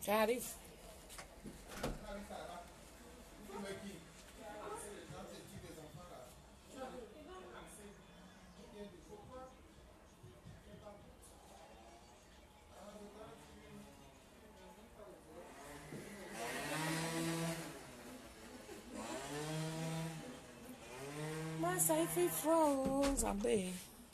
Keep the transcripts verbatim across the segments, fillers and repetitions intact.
J'arrive. Moi, ça y fait froid, Zambé.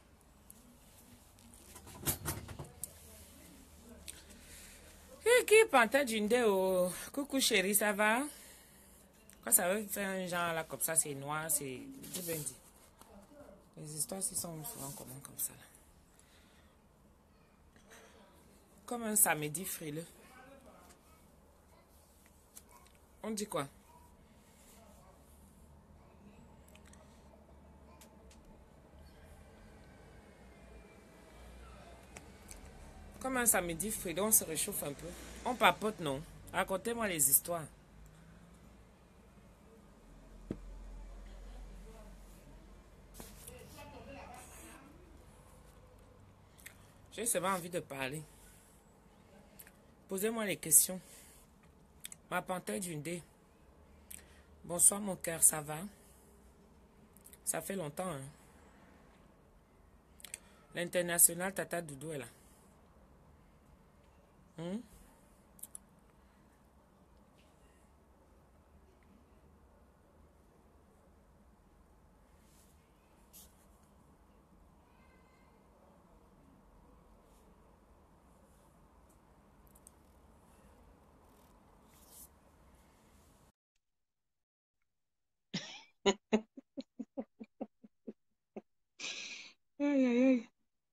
Qui pantait d'une dé au coucou chérie, ça va? Quand ça veut faire un genre là comme ça, c'est noir, c'est. J'ai bien dit. Les histoires ici sont souvent communes comme ça. Là. Comme un samedi frileux. On dit quoi? Comme un samedi frileux, on se réchauffe un peu. On papote, non? Racontez-moi les histoires. J'ai seulement envie de parler. Posez-moi les questions. Ma panthère d'une dé. Bonsoir mon cœur, ça va? Ça fait longtemps, hein? L'international Tata Doudou est là. Hmm? Aïe, aïe, aïe.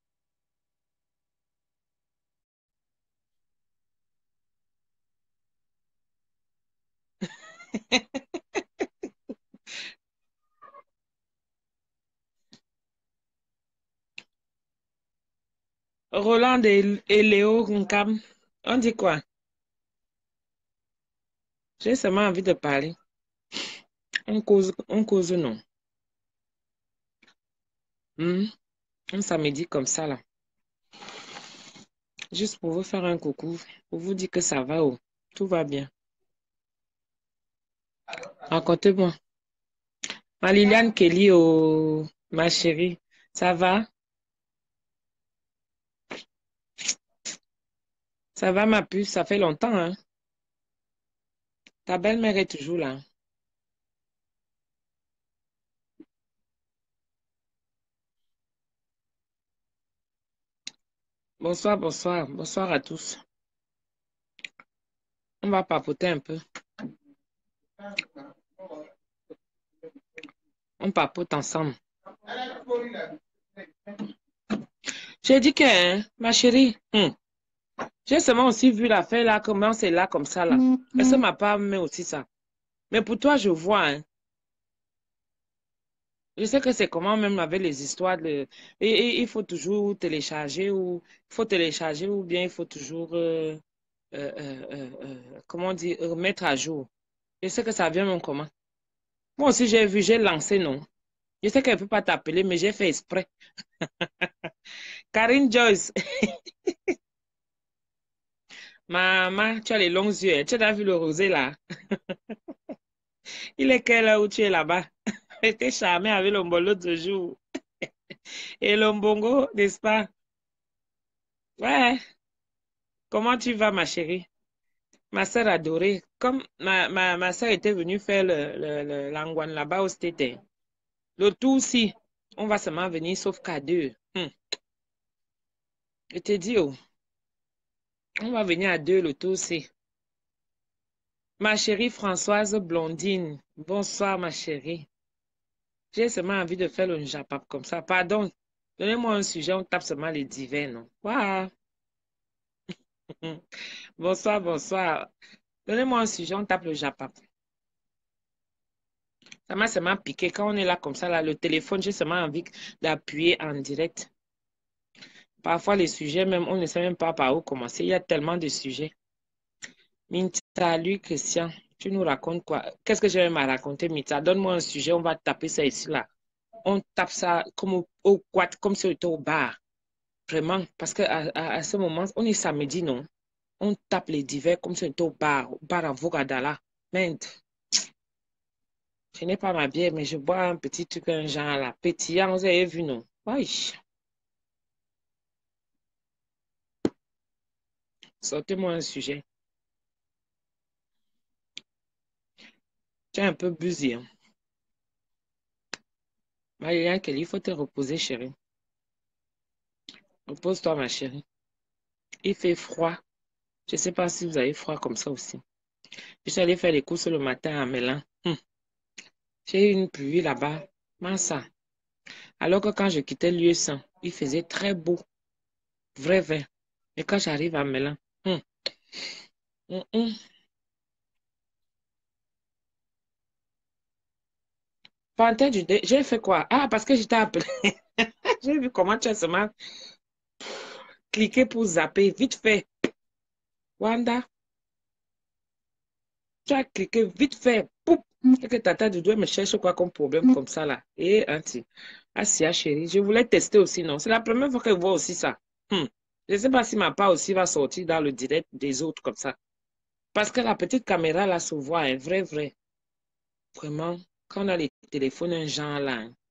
Roland et, et Léo Nkam. On dit quoi? J'ai seulement envie de parler. On cause, on cause non. Hmm? Un samedi comme ça, là. Juste pour vous faire un coucou. Pour vous dire que ça va, oh. Tout va bien. Racontez-moi. Ma Liliane Kelly, oh, ma chérie. Ça va? Ça va, ma puce? Ça fait longtemps, hein? Ta belle-mère est toujours là. Bonsoir, bonsoir. Bonsoir à tous. On va papoter un peu. On papote ensemble. J'ai dit que, hein, ma chérie, hmm, j'ai seulement aussi vu l'affaire là, comment c'est là, comme ça, là. Est-ce que ma part met aussi ça? Mais pour toi, je vois, hein. Je sais que c'est comment même avec les histoires de... Et, et il faut toujours télécharger ou... Il faut télécharger ou bien il faut toujours... euh, euh, euh, euh, euh, comment dire? euh, mettre à jour. Je sais que ça vient même comment. Moi aussi, j'ai vu, j'ai lancé, non? Je sais qu'elle ne peut pas t'appeler, mais j'ai fait exprès. Karine Joyce, maman, tu as les longs yeux. Hein. Tu as vu le rosé là? Il est quelle heure où tu es là-bas? J'étais charmée avec le mbolo de jour. Et le mbongo, n'est-ce pas? Ouais. Comment tu vas, ma chérie? Ma soeur adorée. Comme ma, ma, ma soeur était venue faire le, le, le- l'angwan là-bas au State. Hein. Le tout aussi, on va seulement venir sauf qu'à deux. Hum. Je te dis, oh, on va venir à deux le tout aussi. Ma chérie Françoise Blondine. Bonsoir, ma chérie. J'ai seulement envie de faire le japap comme ça. Pardon. Donnez-moi un sujet, on tape seulement les divers, non? Waouh. Bonsoir, bonsoir. Donnez-moi un sujet, on tape le japap. Ça m'a seulement piqué. Quand on est là comme ça, là, le téléphone, j'ai seulement envie d'appuyer en direct. Parfois, les sujets, même, on ne sait même pas par où commencer. Il y a tellement de sujets. Minta, salut Christian. Tu nous racontes quoi? Qu'est-ce que j'ai même à raconter, Minta? Donne-moi un sujet, on va taper ça ici, là. On tape ça comme au, au quad, comme si on était au bar. Vraiment, parce qu'à à, à ce moment, on est samedi, non? On tape les divers comme si on était au bar, au bar à Vogadala. Merde. Je n'ai pas ma bière, mais je bois un petit truc, un genre là, pétillant, vous avez vu, non? Oui. Sortez-moi un sujet. Tu es un peu busy, hein? Marianne Kelly, il faut te reposer, chérie. Repose-toi, ma chérie. Il fait froid. Je ne sais pas si vous avez froid comme ça aussi. Je suis allée faire les courses le matin à Mélan. Hum. J'ai eu une pluie là-bas. Massa. Alors que quand je quittais l'U S A, il faisait très beau. Vrai, vrai. Et quand j'arrive à Mélan, hum, hum, hum. Pantin du dé, j'ai fait quoi? Ah, parce que j'étais appelé. J'ai vu comment tu as seulement cliqué pour zapper. Vite fait. Wanda, tu as cliqué vite fait. Poup. Et que tata du doigt me cherche quoi comme problème comme ça là. Et anti. Asia chérie, je voulais tester aussi, non? C'est la première fois que je vois aussi ça. Hum. Je ne sais pas si ma part aussi va sortir dans le direct des autres comme ça. Parce que la petite caméra là se voit, hein, vrai, vrai. Vraiment, quand on a les téléphones, un genre là. Hein.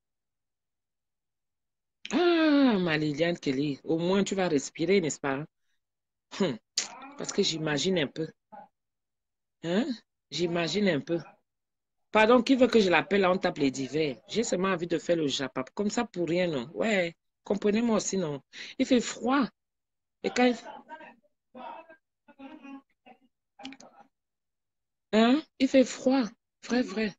Ah, ma Liliane Kelly, au moins tu vas respirer, n'est-ce pas? Hum. Parce que j'imagine un peu. Hein? J'imagine un peu. Pardon, qui veut que je l'appelle? On tape les divers. J'ai seulement envie de faire le japap. Comme ça pour rien, non? Ouais, comprenez-moi aussi, non? Il fait froid. Et quand il... Hein? Il fait froid. Vrai, vrai.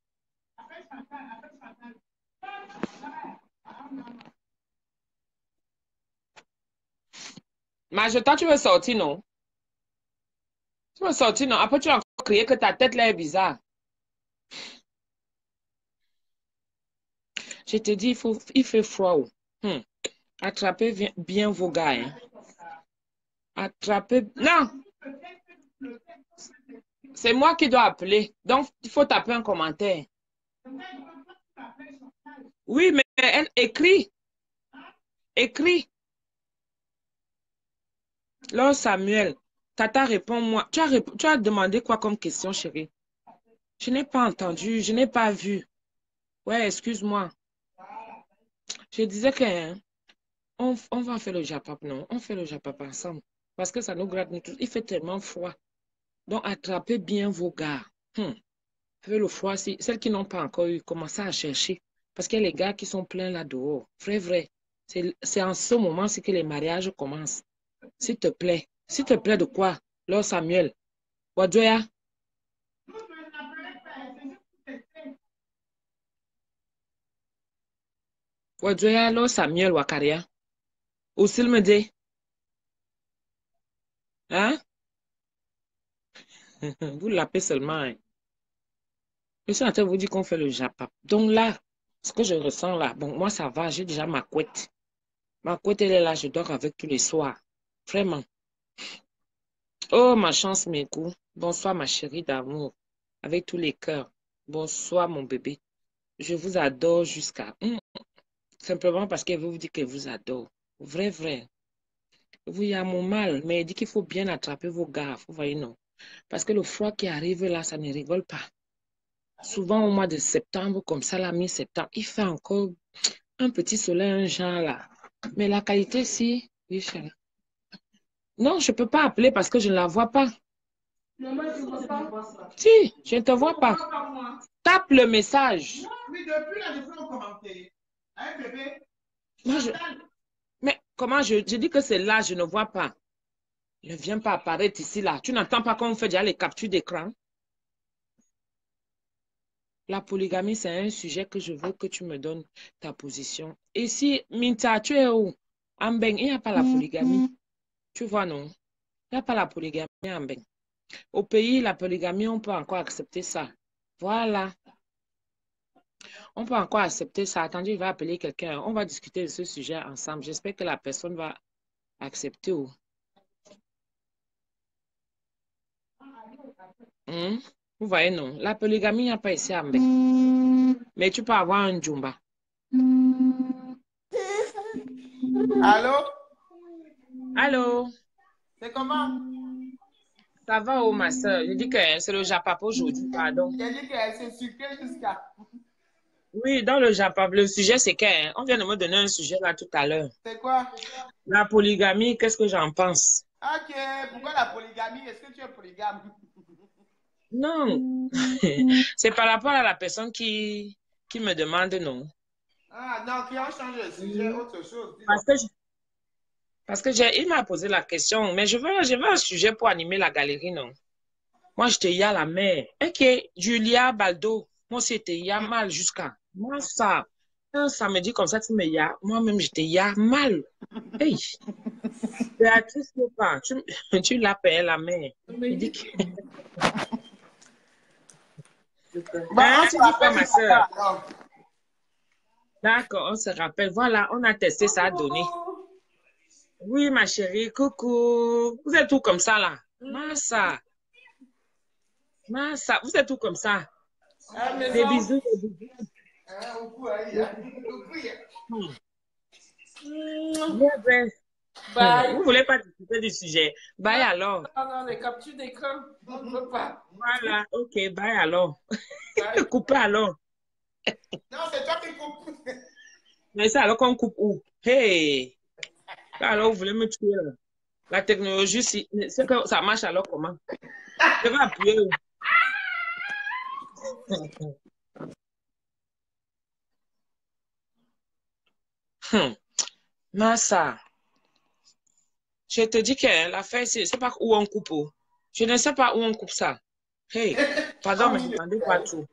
Mais je t'en, tu veux sortir, non? Tu veux sortir, non? Après, tu as encore crié que ta tête là est bizarre. Je te dis, il faut, il fait froid. Oh. Hum. Attrapez bien, bien vos gars. Hein. Attrapez. Non, c'est moi qui dois appeler. Donc, il faut taper un commentaire. Oui, mais elle écrit. Écrit. Là, Samuel, Tata, réponds-moi. Tu as, rép- tu as demandé quoi comme question, chérie? Je n'ai pas entendu, je n'ai pas vu. Ouais, excuse-moi. Je disais que hein, on, on va faire le japap, non? On fait le japap ensemble. Parce que ça nous gratte nous tous. Il fait tellement froid. Donc, attrapez bien vos gars. Hum. Avec le froid, si, celles qui n'ont pas encore eu, commencez à chercher. Parce qu'il y a les gars qui sont pleins là dehors. Vrai, vrai. C'est c'est en ce moment-ci que les mariages commencent. S'il te plaît. S'il te plaît de quoi? Lord Samuel. Wadjoya. Wadjoya, Lord Samuel Wakaria. Ou s'il me dit. Hein? Vous l'appelez seulement. Hein. Je suis en train de vous dire qu'on fait le japap. Donc là, ce que je ressens là, bon, moi ça va, j'ai déjà ma couette. Ma couette, elle est là, je dors avec tous les soirs. Vraiment. Oh, ma chance, mes coups. Bonsoir, ma chérie d'amour. Avec tous les cœurs. Bonsoir, mon bébé. Je vous adore jusqu'à... Hum, simplement parce qu'elle veut vous dire qu'elle vous adore. Vrai, vrai. Oui, il y a mon mal, mais elle dit qu'il faut bien attraper vos gars. Vous voyez, non? Parce que le froid qui arrive là, ça ne rigole pas. Souvent, au mois de septembre, comme ça, la mi-septembre, il fait encore un petit soleil, un genre là. Mais la qualité, si... Oui, chérie. Non, je ne peux pas appeler parce que je ne la vois pas. Maman, tu vois pas? Si, je ne te vois pas. Tape le message. Oui, depuis là, je fais un commentaire. Hein, bébé? Moi, je... Mais comment je... Je dis que c'est là, je ne vois pas. Ne viens pas apparaître ici, là. Tu n'entends pas qu'on fait déjà les captures d'écran? La polygamie, c'est un sujet que je veux que tu me donnes ta position. Et si, Minta, tu es où? En Ben, il n'y a pas la polygamie. Tu vois, non? Il n'y a pas la polygamie en Ben. Au pays, la polygamie, on peut encore accepter ça. Voilà. On peut encore accepter ça. Attendez, je vais appeler quelqu'un. On va discuter de ce sujet ensemble. J'espère que la personne va accepter. Hmm? Vous voyez, non. La polygamie, il n'y a pas ici à Mbek. Mais tu peux avoir un Jumba. Allô? Allô? C'est comment? Ça va, oh, ma soeur? Je dis que c'est le Japap aujourd'hui, pardon. J'ai dit que c'est sucré jusqu'à. Oui, dans le Japap, le sujet, c'est qu'on vient de me donner un sujet là tout à l'heure. C'est quoi? La polygamie, qu'est-ce que j'en pense? Ok, pourquoi la polygamie? Est-ce que tu es polygame? Non, c'est par rapport à la personne qui, qui me demande non. Ah non, qui on change de sujet, Oui. autre chose, dis Parce donc. que, je- parce que j'ai, il m'a posé la question, mais je veux, je veux un sujet pour animer la galerie, non? Moi, j'étais y à la mer. Ok, Julia Baldo, moi, c'était y a mal jusqu'à. Moi, ça, un samedi comme ça, tu me y a. Moi-même, j'étais y a mal. Hey, Béatrice, ou pas, tu, tu l'appelles la mer. Il dit que, Bon, hein, on se tu dis quoi, rappelle ma tout soeur? à l'heure alors. D'accord, on se rappelle. Voilà, on a testé, ça a donné. Coucou. Oui, ma chérie, coucou. Vous êtes tout comme ça, là. Massa, Massa, vous êtes tout comme ça. À la Des maison. bisous, des bisous. Hein, coucou, aïe, Des hein. bisous. Coucou, hein. Hmm. Mm. Bien, ben, Bye. vous voulez pas discuter du sujet? Bye Non, alors. non, non, les captures d'écran, on ne veut pas. Voilà, ok, bye alors. Bye. Coupez alors. Non, c'est toi qui coupes. Mais ça alors qu'on coupe où? Hey, ça, alors vous voulez me tuer là. La technologie, si, c'est que ça marche alors comment? Je vais appuyer où? Hmm. Massa, je te dis que l'affaire, c'est c'est pas où on coupe. Oh. Je ne sais pas où on coupe ça. Hey, pardon, On mais dit le n'entendez pas gars. trop.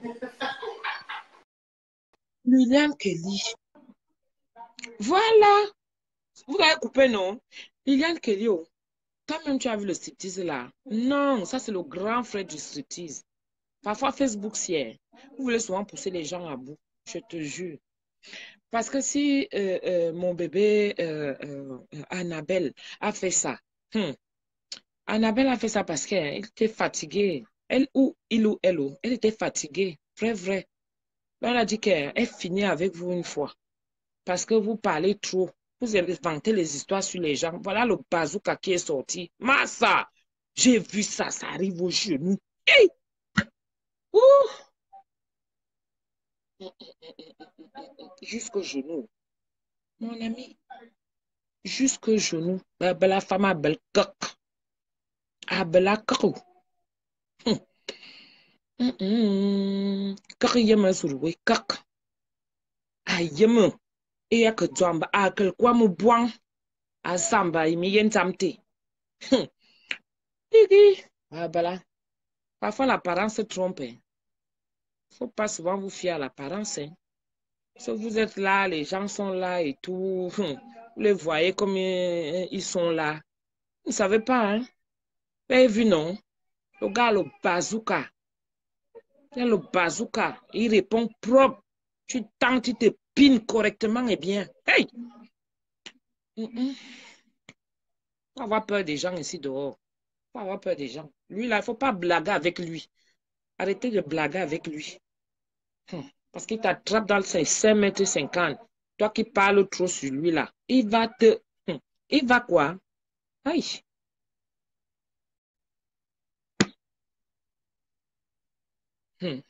William Kelly. Voilà. Vous avez coupé, non? Liliane Kelly, oh. Toi-même, tu as vu le striptease là? Non, ça, c'est le grand frère du striptease. Parfois, Facebook, c'est. Vous voulez souvent pousser les gens à bout. Je te jure. Parce que si euh, euh, mon bébé euh, euh, euh, Annabelle a fait ça, hmm, Annabelle a fait ça parce qu'elle était fatiguée. Elle ou il ou elle, oh, elle était fatiguée. Vrai, vrai. Elle a dit qu'elle finit avec vous une fois. Parce que vous parlez trop. Vous inventez les histoires sur les gens. Voilà le bazooka qui est sorti. Massa, j'ai vu ça, ça arrive au genou. Hey! Ouh! Jusqu'au genou. Mon ami, jusqu'au genou. Ben, ben, la femme a belle coque. A belle coque. Hum, hum, hum. Coque yema surwe coque. A yema. Et ya que dzamba a quel quoi me boing. A samba imi yen tamte. Hum. Digi. Ah, ben là. Parfois l'apparence se trompe. Il ne faut pas souvent vous fier à l'apparence. Hein. Si vous êtes là, les gens sont là et tout. Hum, vous les voyez comme euh, ils sont là. Vous ne savez pas, hein? Vous avez vu, non? Le gars, le bazooka. Il a le bazooka. Il répond propre. Tu tentes, tu te pines correctement et bien. Hey! Hum, hum. Faut avoir peur des gens ici dehors. Faut avoir peur des gens. Lui, là, il ne faut pas blaguer avec lui. Arrêtez de blaguer avec lui. Hum. Parce qu'il t'attrape dans ses cinq mètres cinquante. Toi qui parles trop sur lui, là. Il va te... hum. Il va quoi? Aïe. Hum.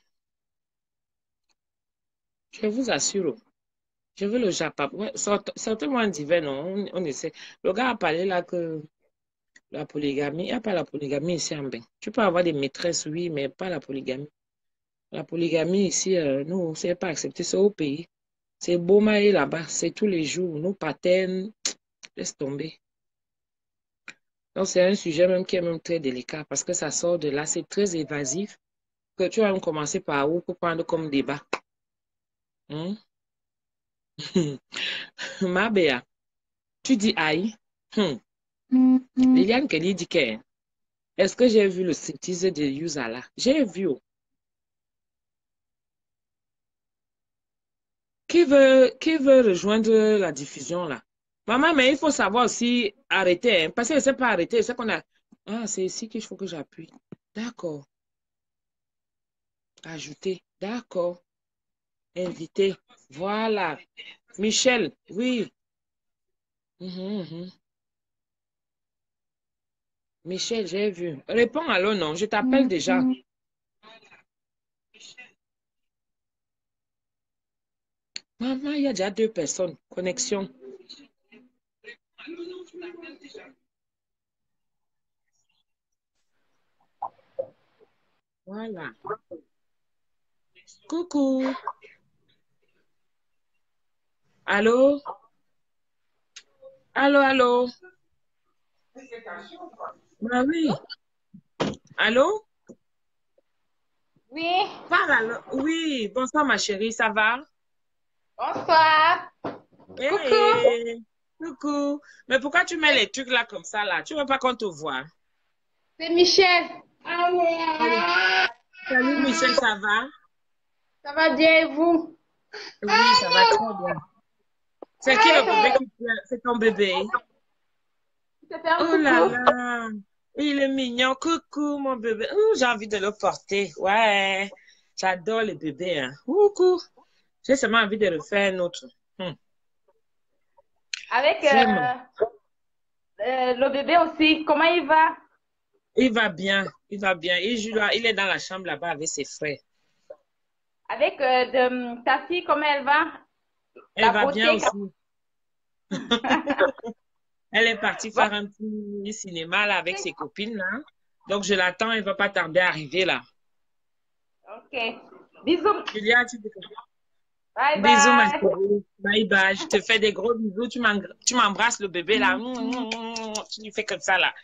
Je vous assure. Je veux le Japon. Ouais, sorte- sortez-moi un divin, non? On, on essaie. Le gars a parlé là que la polygamie, il n'y a pas la polygamie ici en Bain. Tu peux avoir des maîtresses, oui, mais pas la polygamie. La polygamie ici, euh, nous, c'est pas accepté, c'est au pays. C'est Beaumaï là-bas, c'est tous les jours. Nous, paternent, laisse tomber. Donc, c'est un sujet même qui est même très délicat parce que ça sort de là, c'est très évasif. Que tu vas même commencer par où pour prendre comme débat. Hein? Ma béa, tu dis aïe. Hum. Liliane Kelly dit que est-ce que j'ai vu le striptease de Yuzala? J'ai vu. Oh. Qui veut, qui veut rejoindre la diffusion là? Maman, mais il faut savoir aussi arrêter. Hein, parce que c'est pas arrêter, c'est qu'on a. Ah, c'est ici qu'il faut que j'appuie. D'accord. Ajouter. D'accord. Inviter. Voilà. Michel, oui. Mhm, mhm. Michel, j'ai vu. Réponds alors, non, je t'appelle déjà. Maman, il y a déjà deux personnes. Connexion. Voilà. Coucou. Allô? Allô, allô? Bah oui. Allô? Oui, Parle alors. Oui, bonsoir ma chérie, ça va? bonsoir. Coucou, Hey, coucou. Mais pourquoi tu mets les trucs là comme ça là? Tu veux pas qu'on te voit? c'est Michel. Salut, salut Michel, ça va? Ça va bien et vous? Oui, ça va très bien. C'est qui le bébé qui pleure? C'est ton bébé? C'était un Oh là coucou. là, il est mignon. Coucou, mon bébé. Ouh, j'ai envie de le porter. Ouais, j'adore les bébés. Hein. Coucou. J'ai seulement envie de le faire un autre. Hmm. Avec Vraiment. euh, euh, le bébé aussi, comment il va? Il va bien. Il va bien. Il joue là. Il est dans la chambre là-bas avec ses frères. Avec euh, de, ta fille, comment elle va? Elle La va bien beauté. aussi. Elle est partie Bon, faire un petit cinéma là avec ses copines là. Donc je l'attends. Elle va pas tarder à arriver là. ok. Bisous. Julia, tu dis quoi? Bye Bisous, ma bye. chérie. Bye bye. Je te fais des gros bisous. Tu m'eng- tu m'embrasses le bébé là. Tu lui fais comme ça là.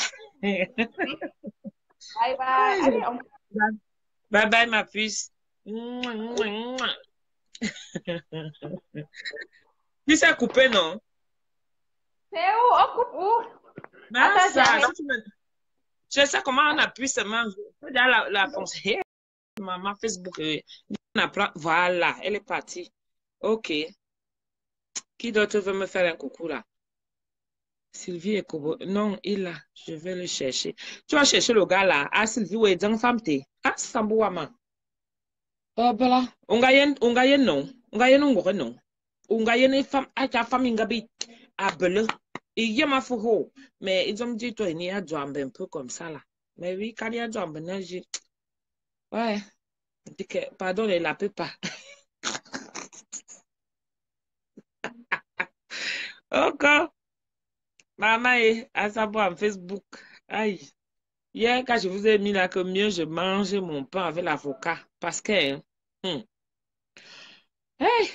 Bye bye. Allez, on... Bye bye, ma puce. Tu sais couper, non? C'est où? On coupe où? Ben, Attends, ça, j'arrive. si tu me... Je sais comment on appuie seulement. Je dans la, la fonction. Maman Facebook, euh, on apprend. Voilà, elle est partie. OK. Qui d'autre veut me faire un coucou là? Sylvie et Kobo. Non, il là. Je vais le chercher. Tu vas chercher le gars là. Ah, Sylvie, ouais, dans femme t'es. Ah, Sambouama. Oh, bala. Ungayen, ungayen non. Ungayen ungore non. Ungayen est femme, ah, ta femme ingabi. Ah, bele. Il y a ma fouho. Mais ils ont dit, toi, il y a un peu comme ça là. Mais oui, quand il y a un j'ai. Ouais. Dit que- Pardon, il la peut pas. Encore. Maman est à savoir en Facebook. Aïe. Hier, quand je vous ai mis là que mieux je mange mon pain avec l'avocat. Parce que, hein, hum, hey,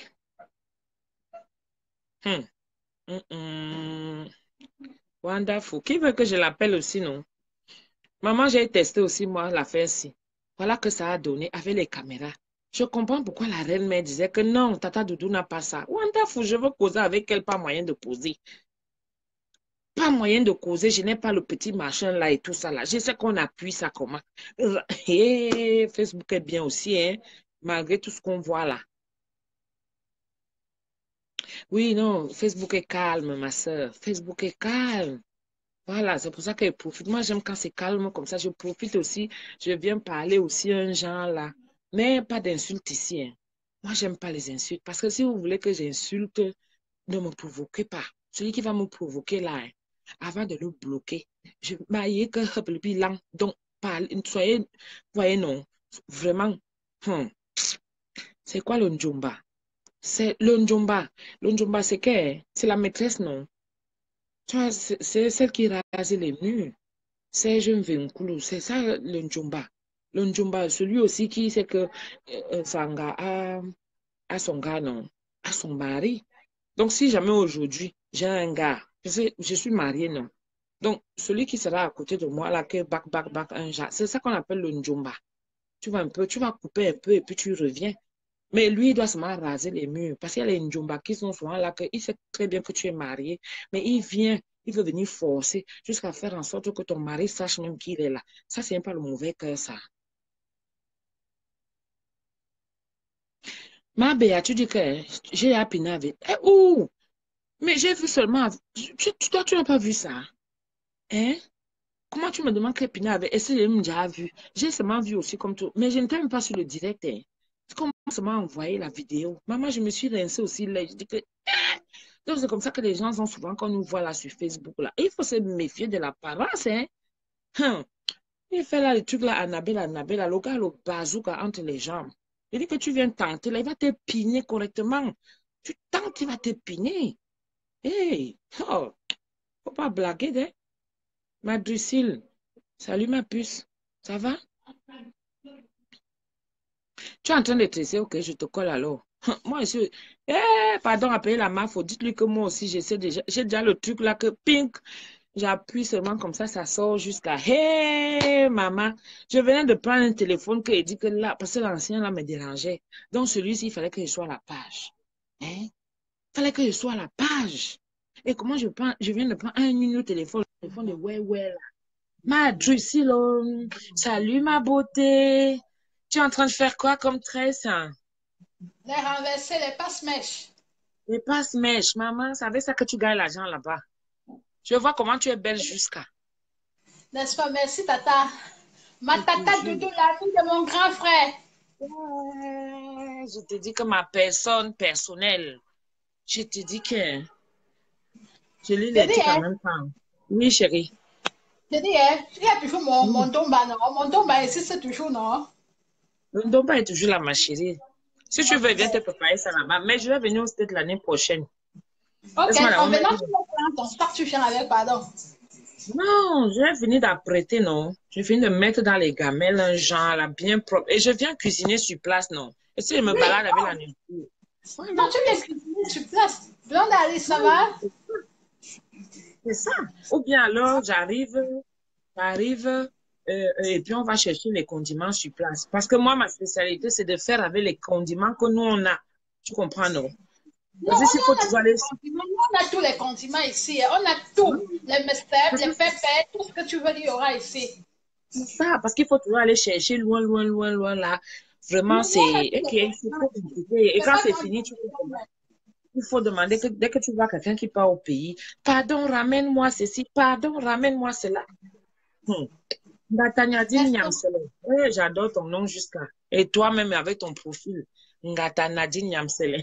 hum, hum, hum, wonderful. Qui veut que je l'appelle aussi, non? Maman, j'ai testé aussi, moi, l'affaire-ci. Voilà que ça a donné avec les caméras. Je comprends pourquoi la reine mère disait que non, Tata Doudou n'a pas ça. Wonderful, je veux causer avec elle, pas moyen de causer. Pas moyen de causer, je n'ai pas le petit machin là et tout ça là. Je sais qu'on appuie ça comment. Et Facebook est bien aussi, hein, malgré tout ce qu'on voit là. Oui, non, Facebook est calme, ma soeur. Facebook est calme. Voilà, c'est pour ça qu'elle profite. Moi, j'aime quand c'est calme comme ça. Je profite aussi. Je viens parler aussi à un genre là. Mais pas d'insultes ici, hein. Moi, j'aime pas les insultes. Parce que si vous voulez que j'insulte, ne me provoquez pas. Celui qui va me provoquer là, hein, avant de le bloquer, je m'aille que le bilan. Donc, parle- soyez, voyez, non, vraiment, hmm, c'est quoi le njomba? C'est le njomba. Le njomba, c'est que, c'est la maîtresse, non? Tu vois, c'est c'est celle qui rase les murs. C'est jeune Venkulu, c'est ça le njomba. Le njomba, celui aussi qui sait que euh, euh, Sanga a, a son gars, non, a son mari. Donc, si jamais aujourd'hui, j'ai un gars, je, sais- je suis mariée, non. Donc, celui qui sera à côté de moi, là, que bac, bac, bac, un genre, c'est ça qu'on appelle le njomba. Tu vas un peu, tu vas couper un peu et puis tu reviens. Mais lui, il doit seulement raser les murs. Parce qu'il y a les njomba qui sont souvent là, que il sait très bien que tu es marié, mais il vient, il veut venir forcer jusqu'à faire en sorte que ton mari sache même qu'il est là. Ça, c'est pas le mauvais cœur, ça. Ma Béa, tu dis que hein, j'ai appiné avec. Eh, ouh! Mais j'ai vu seulement. Tu, tu- toi, tu n'as pas vu ça. Hein? Comment tu me demandes que Pina avait essayé de me déjà vu? J'ai seulement vu aussi comme tout. Mais je ne t'aime pas sur le direct. Hein. C'est comme seulement envoyé la vidéo. Maman, je me suis rincée aussi là. Je dis que. Donc, c'est comme ça que les gens ont souvent quand on nous voit là sur Facebook. Là. Et il faut se méfier de l'apparence. Hein. Hum. Il fait là le truc là, Annabelle, Annabelle, le gars, le bazooka entre les jambes. Il dit que tu viens tenter, là, il va te piner correctement. Tu tentes, il va te piner. Hey, oh, faut pas blaguer, hein? Ma Drusille, salut ma puce. Ça va? Tu es en train de tresser, ok, je te colle alors. Moi, je suis... Eh, pardon, appelez la M A F O. Dites-lui que moi aussi, j'essaie déjà... J'ai déjà le truc là que pink. J'appuie seulement comme ça, ça sort jusqu'à... Hey, maman. Je venais de prendre un téléphone qui dit que là, parce que l'ancien là me dérangeait. Donc, celui-ci, il fallait que je sois à la page. Hein? Il fallait que je sois à la page. Et comment je prends... Je viens de prendre un nouveau téléphone, le téléphone de ouais, ouais, là. Ma Drusille, oh, salut ma beauté. Tu es en train de faire quoi comme tresse, hein? Les renverser, les passe-mèches. Les passe-mèches, maman, c'est avec ça que tu gagnes l'argent là-bas. Je vois comment tu es belle jusqu'à. N'est-ce pas? Merci, tata. Ma Je te tata jure. Doudou, la fille de mon grand frère. Ouais, je te dis que ma personne personnelle, je te dis que je lis Je les dis, trucs en hein, même temps. Oui, chérie. je dis, hein, il y a toujours mon, Oui. mon tomba, non? Mon tomba ici, c'est toujours, non? Le Ndomba est toujours là, ma chérie. Si tu veux, viens te Ok. préparer ça là-bas. Mais je vais venir au stade l'année prochaine. Ok, Laisse-moi en d'abord venant, mettre. tu vas prendre ton sac, tu viens avec, pardon. Non, je vais venir d'apprêter, non. Je viens de mettre dans les gamelles un genre là, bien propre. Et je viens cuisiner sur place, non. Et si je me Oui, balade avec la oh, nourriture. Voilà. non, tu viens cuisiner sur place. Blonde Alice, ça va? C'est ça. Ou bien alors, j'arrive, j'arrive, euh, euh, et puis on va chercher les condiments sur place. Parce que moi, ma spécialité, c'est de faire avec les condiments que nous, on a. Tu comprends, non? Non, Parce que on s'il faut a, on a toujours tous aller... les condiments. On a tous les condiments ici, hein. On a tout. Les mesteps, Parce les que pépés, tout ce que tu veux, il y aura ici. c'est ça, parce qu'il faut toujours aller chercher loin, loin, loin, loin, là. Vraiment, Non, nous, on a c'est... tous Ok, les c'est condiments trop ici. compliqué. Et C'est quand pas c'est dans fini, tu peux... le Il faut demander que dès que tu vois quelqu'un qui part au pays, pardon, ramène-moi ceci, pardon, ramène-moi cela. Hmm. Ngatanadine n'est-ce pas? Nyamsele. Eh, j'adore ton nom jusqu'à. Et toi-même avec ton profil. Ngatanadine Nyamsele.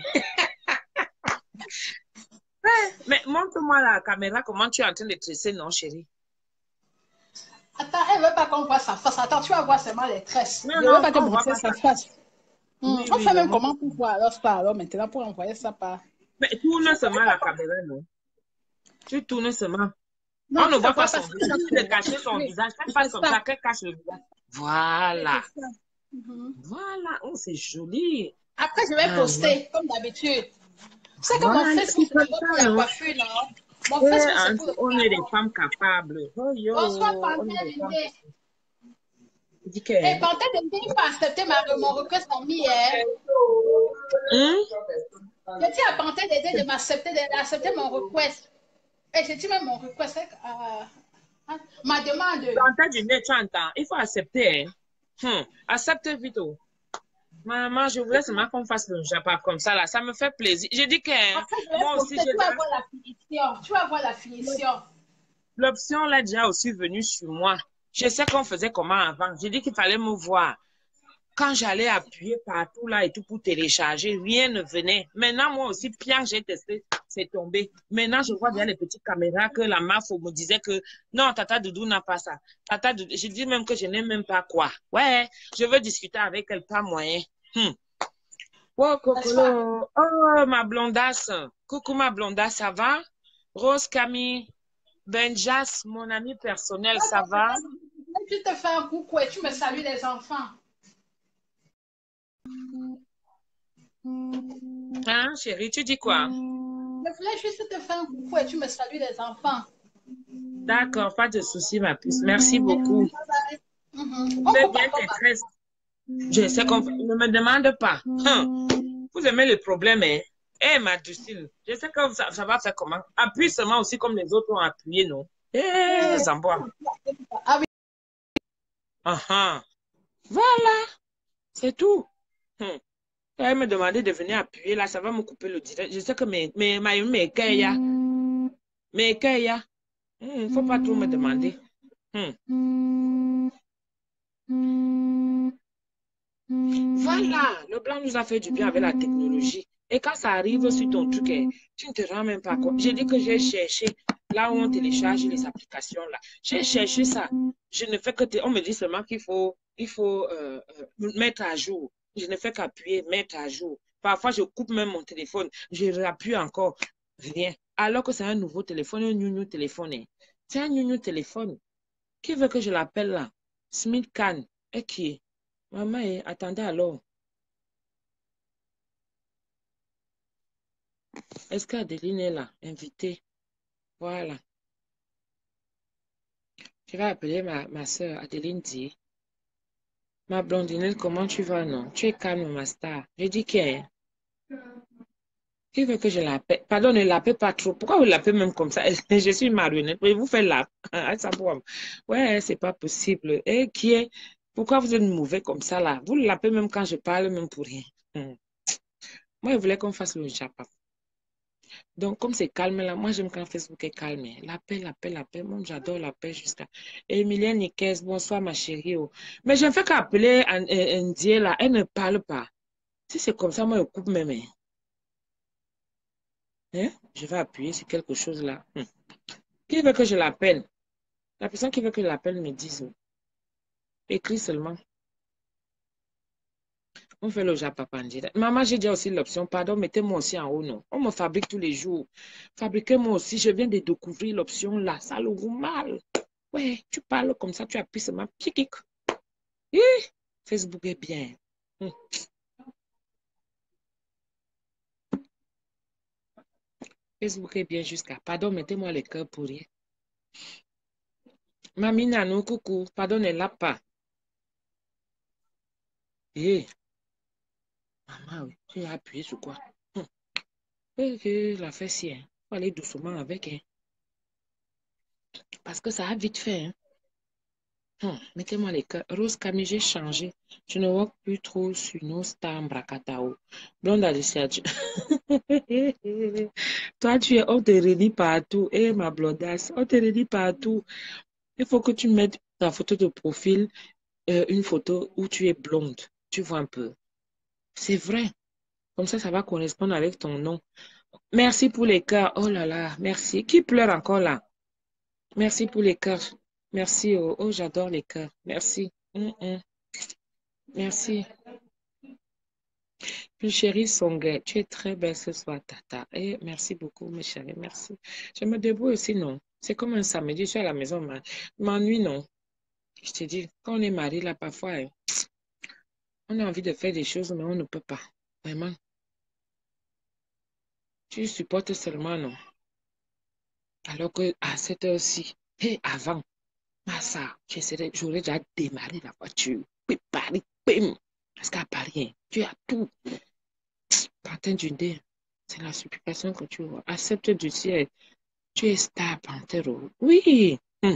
Mais montre-moi la caméra, comment tu es en train de tresser, non, chérie? Attends, elle ne veut pas qu'on voit sa face. Attends, tu vas voir seulement les tresses. Non, Je ne veux non, pas te on ne voit montrer pas sa ça. face. Hmm, Oui, On oui, fait ne même montre comment pas. pour voir alors ça alors maintenant pour envoyer ça par. Mais tourne seulement la caméra, non? Tu tournes seulement. Non, On ne tu ne voit pas vois pas son sa visage. face. Tu de cacher son Oui, visage. Qu'elle c'est fasse comme ça. ça, qu'elle cache le visage. C'est Voilà. ça. Mhm. Voilà. Oh, c'est joli. Après, je vais Ah, ouais. poster, comme d'habitude. Tu sais que mon Voilà. Facebook, C'est c'est comme d'abord ça, pour la non? coiffure, non? Mon Et Facebook, c'est en pour le tout, on est des salon. femmes capables. Oh Bonsoir, yo, on est Panthère des femmes Lindé. capables. Je dis Et que... Panthère Lindé, il faut accepter ma, mon request en hier. Hum? Je dis à Panthère Lindé de m'accepter, d'accepter mon request. Et je dis même mon request, euh, euh, ma demande. Dans ta journée, tu entends. Il faut accepter. Hein. Hum. Accepte vite. Oh. Maman, je voulais seulement qu'on fasse le Japon comme ça, là. Ça me fait plaisir. Je dis que hein, Après, je vais moi aussi, poster, j'ai tu vas déjà... voir la finition. Tu vas voir la finition. L'option là déjà aussi venue sur moi. Je sais qu'on faisait comment avant. J'ai dit qu'il fallait me voir. Quand j'allais appuyer partout là et tout pour télécharger, rien ne venait. Maintenant, moi aussi, Pierre, j'ai testé, c'est tombé. Maintenant, je vois bien les petites caméras que la M A F O me disait que non, Tata Doudou n'a pas ça. Tata Doudou, je dis même que je n'ai même pas quoi. Ouais, je veux discuter avec elle, pas moyen. Hmm. Oh, N'est-ce pas? Cocolo. Oh, ma blondasse. Coucou, ma blondasse, ça va? Rose Camille. Benjas, mon ami personnel, ça va? Tu te fais un coucou et tu me salues les enfants. Hein, chérie, tu dis quoi? Je voulais juste te faire un coucou et tu me salues les enfants. D'accord, pas de souci, ma puce. Merci beaucoup. Mhm. On Fais coupe bien encore tes ma. tresses. Je sais qu'on ne me demande pas. Hum. Vous aimez le problème, hein? Eh, ma Lucille, je sais que ça, ça va faire comment? Appuie seulement aussi comme les autres ont appuyé, non? Eh, Eh, Zambois. ah oui. Ah, ah. Voilà, c'est tout. Hum. Elle me demandait de venir appuyer, là, ça va me couper le direct. Je sais que mes, mes, mes, mes, mes, mes, mes, il ne faut pas trop me demander. Hmm. Voilà, le blanc nous a fait du bien avec la technologie. Et quand ça arrive sur ton truc, eh, tu ne te rends même pas compte. J'ai dit que j'ai cherché. Là où on télécharge les applications, là. J'ai cherché ça. Je ne fais que... On me dit seulement qu'il faut, il faut euh, euh, mettre à jour. Je ne fais qu'appuyer, mettre à jour. Parfois, je coupe même mon téléphone. Je rappuie encore. Rien. Alors que c'est un nouveau téléphone, un new téléphone. Hein. C'est un new téléphone. Qui veut que je l'appelle là? Smith Khan. Et qui est? Maman, eh, attendez alors. Est-ce qu'Adeline est là? Invitée. Voilà. Je vais appeler ma, ma soeur Adeline dit. Ma blondinette, comment tu vas, non? Tu es calme, ma star. Je dis qui est? Qui veut que je l'appelle? Pardon, ne l'appelle pas trop. Pourquoi vous l'appelez même comme ça? Je suis marionnette. Mais vous faites là. Ouais, c'est pas possible. Et qui est? Pourquoi vous êtes mauvais comme ça là? Vous l'appelez même quand je parle, même pour rien. Hmm. Moi, je voulais qu'on fasse le Japon. Donc, comme c'est calme là, moi j'aime quand Facebook est calme. L'appel, l'appel, l'appel. Moi, j'adore l'appel jusqu'à. Emilienne Niquez, bonsoir ma chérie. Oh. Mais je ne fais qu'appeler Indie là, elle ne parle pas. Si c'est comme ça, moi je coupe mes mains. Hein? Je vais appuyer sur quelque chose là. Hum. Qui veut que je l'appelle? La personne qui veut que je l'appelle me dise. Écris seulement. On fait le Japapandi. Maman, j'ai déjà aussi l'option. Pardon, mettez-moi aussi en haut, non. On me fabrique tous les jours. Fabriquez-moi aussi. Je viens de découvrir l'option là. Ça le roule mal. Ouais, tu parles comme ça, tu appuies seulement. Pique. Facebook est bien. Hum. Facebook est bien jusqu'à. Pardon, mettez-moi le cœur pour rien. Mamie Nanou, coucou. Pardon, ne l'a pas. Eh. Maman, oui. Tu as appuyé sur quoi? Hum. Et la fait si, hein. Faut aller doucement avec, hein. Parce que ça a vite fait, hein. Hum. Mettez-moi les cœurs. Rose Camille, j'ai changé. Je ne vois plus trop sur nos stars Bracatao. Blonde Alicia. Tu... Toi, tu es, on te relie partout. Eh, ma blondasse, on te relie partout. Il faut que tu mettes ta photo de profil, euh, une photo où tu es blonde. Tu vois un peu. C'est vrai. Comme ça, ça va correspondre avec ton nom. Merci pour les cœurs. Oh là là, merci. Qui pleure encore là? Merci pour les cœurs. Merci. Oh, oh j'adore les cœurs. Merci. Mm -mm. Merci. Plus chérie Songue, tu es très belle ce soir, Tata. Et merci beaucoup, mes chéris. Merci. Je me débrouille aussi, non. C'est comme un samedi, je suis à la maison, m'ennuie, non. Je te dis, quand on est marié, là, parfois, hein, on a envie de faire des choses, mais on ne peut pas. Vraiment. Tu supportes seulement, non. Alors que à cette heure-ci, et avant, ça, j'aurais déjà démarré la voiture. Puis Paris, bim. Parce qu'à Paris, hein, tu as tout. Pantin du dé, c'est la supplication que tu vois. Accepte du ciel. Tu es star, Pantero. Oui. Hum.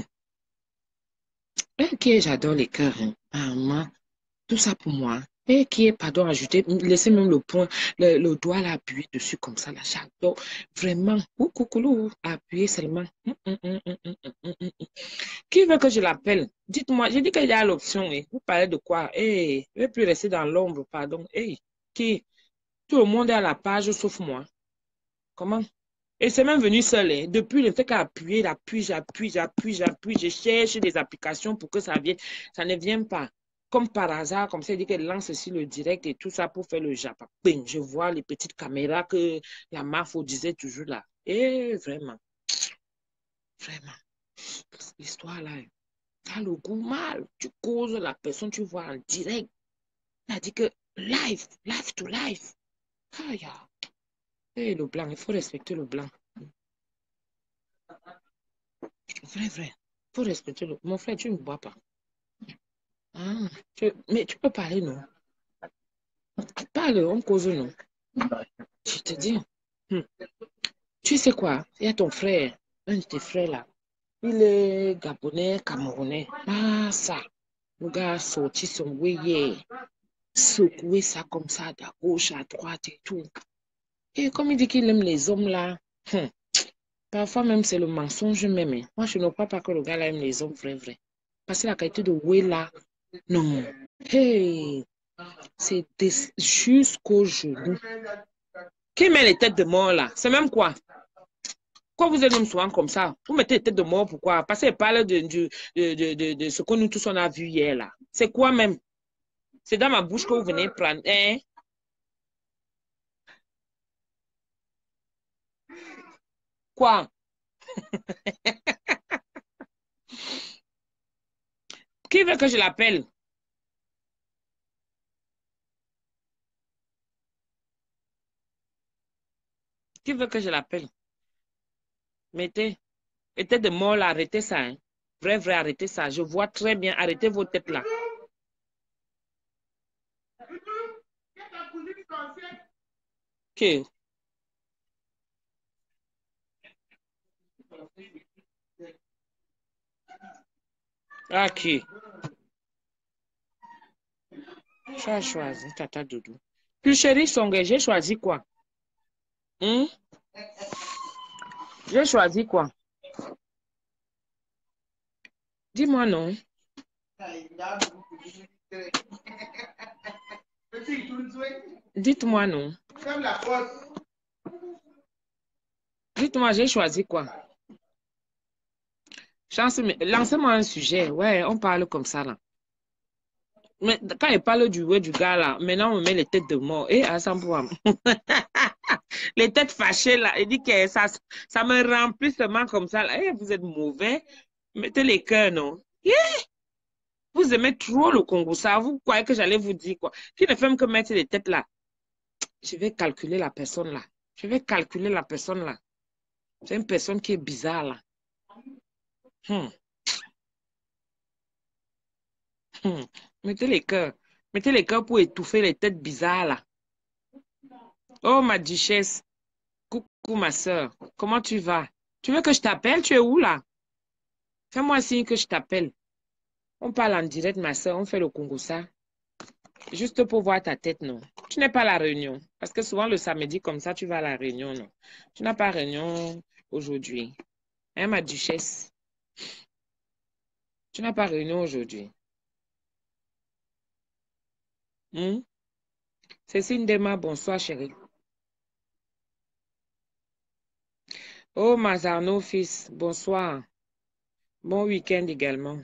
Ok, j'adore les cœurs. Hein. Maman, tout ça pour moi. Et qui est, pardon, ajouté, laissez même le point, le, le doigt là, appuyer dessus comme ça, là, j'adore. Vraiment, ou coucou, appuyer seulement. Hum, hum, hum, hum, hum, hum, hum. Qui veut que je l'appelle? Dites-moi, j'ai dit qu'il y a l'option. Eh. Vous parlez de quoi? Eh, je ne vais plus rester dans l'ombre, pardon. Eh, qui? Tout le monde est à la page, sauf moi. Comment? Et c'est même venu seul. Hein. Depuis, il ne fait qu'appuyer, j'appuie, j'appuie, j'appuie, j'appuie. Je cherche des applications pour que ça vienne. Ça ne vient pas. Comme par hasard, comme ça, il dit qu'elle lance aussi le direct et tout ça pour faire le Japon. Je vois les petites caméras que la Mafo disait toujours là. Et vraiment, vraiment, l'histoire là, ça a le goût mal. Tu causes la personne, tu vois en direct. Elle a dit que live, live to live. Ah, yeah. Et le blanc, il faut respecter le blanc. Vrai, vrai. Il faut respecter le... Mon frère, tu ne bois pas. Ah, tu... Mais tu peux parler, non? Parle, on cause, non? Je te dis. Hmm. Tu sais quoi? Il y a ton frère, un de tes frères là. Il est gabonais, camerounais. Ah, ça. Le gars a sorti son wéyé. Secouer ça comme ça, de gauche à droite et tout. Et comme il dit qu'il aime les hommes là, hmm. Parfois même c'est le mensonge même. Moi, je ne crois pas que le gars là aime les hommes vrais, vrais. Parce que la qualité de wé là, non. Hey, c'est jusqu'au genou. Qui met les têtes de mort là? C'est même quoi? Quand vous êtes même souvent comme ça, vous mettez tête de mort, pourquoi? Parce qu'elle parle de, de, de, de, de, de ce que nous tous on a vu hier là. C'est quoi même? C'est dans ma bouche que vous venez prendre. Hein? Quoi? Qui veut que je l'appelle? Qui veut que je l'appelle? Mettez. Et tête de mort là, arrêtez ça. Hein? Vrai, vrai, arrêtez ça. Je vois très bien. Arrêtez vos têtes là. Ok. Ok. Tu as choisi, Tata Doudou. Puis chérie Songe, j'ai choisi quoi? Hmm? J'ai choisi quoi? Dis-moi non. Dites-moi non. Dites-moi, j'ai choisi quoi? Chance, lancez-moi un sujet. Ouais, on parle comme ça là. Mais quand il parle du ouais, du gars là, maintenant on met les têtes de mort. Et à ça les têtes fâchées là, il dit que ça, ça me remplit seulement comme ça. Là. Eh, vous êtes mauvais. Mettez les cœurs, non? Yeah! Vous aimez trop le Congo, ça. Vous croyez que j'allais vous dire quoi? Qui ne fait même que mettre les têtes là? Je vais calculer la personne là. Je vais calculer la personne là. C'est une personne qui est bizarre là. Hmm. Hmm. Mettez les cœurs. Mettez les cœurs pour étouffer les têtes bizarres là. Oh, ma duchesse. Coucou, ma soeur. Comment tu vas? Tu veux que je t'appelle? Tu es où là? Fais-moi signe que je t'appelle. On parle en direct, ma soeur. On fait le Congo ça. Juste pour voir ta tête, non. Tu n'es pas à la réunion. Parce que souvent, le samedi, comme ça, tu vas à la réunion, non. Tu n'as pas réunion aujourd'hui. Hein, ma duchesse? Tu n'as pas réunion aujourd'hui. Hmm? Cécile Dema, bonsoir, chérie. Oh, Mazarno, fils, bonsoir. Bon week-end également.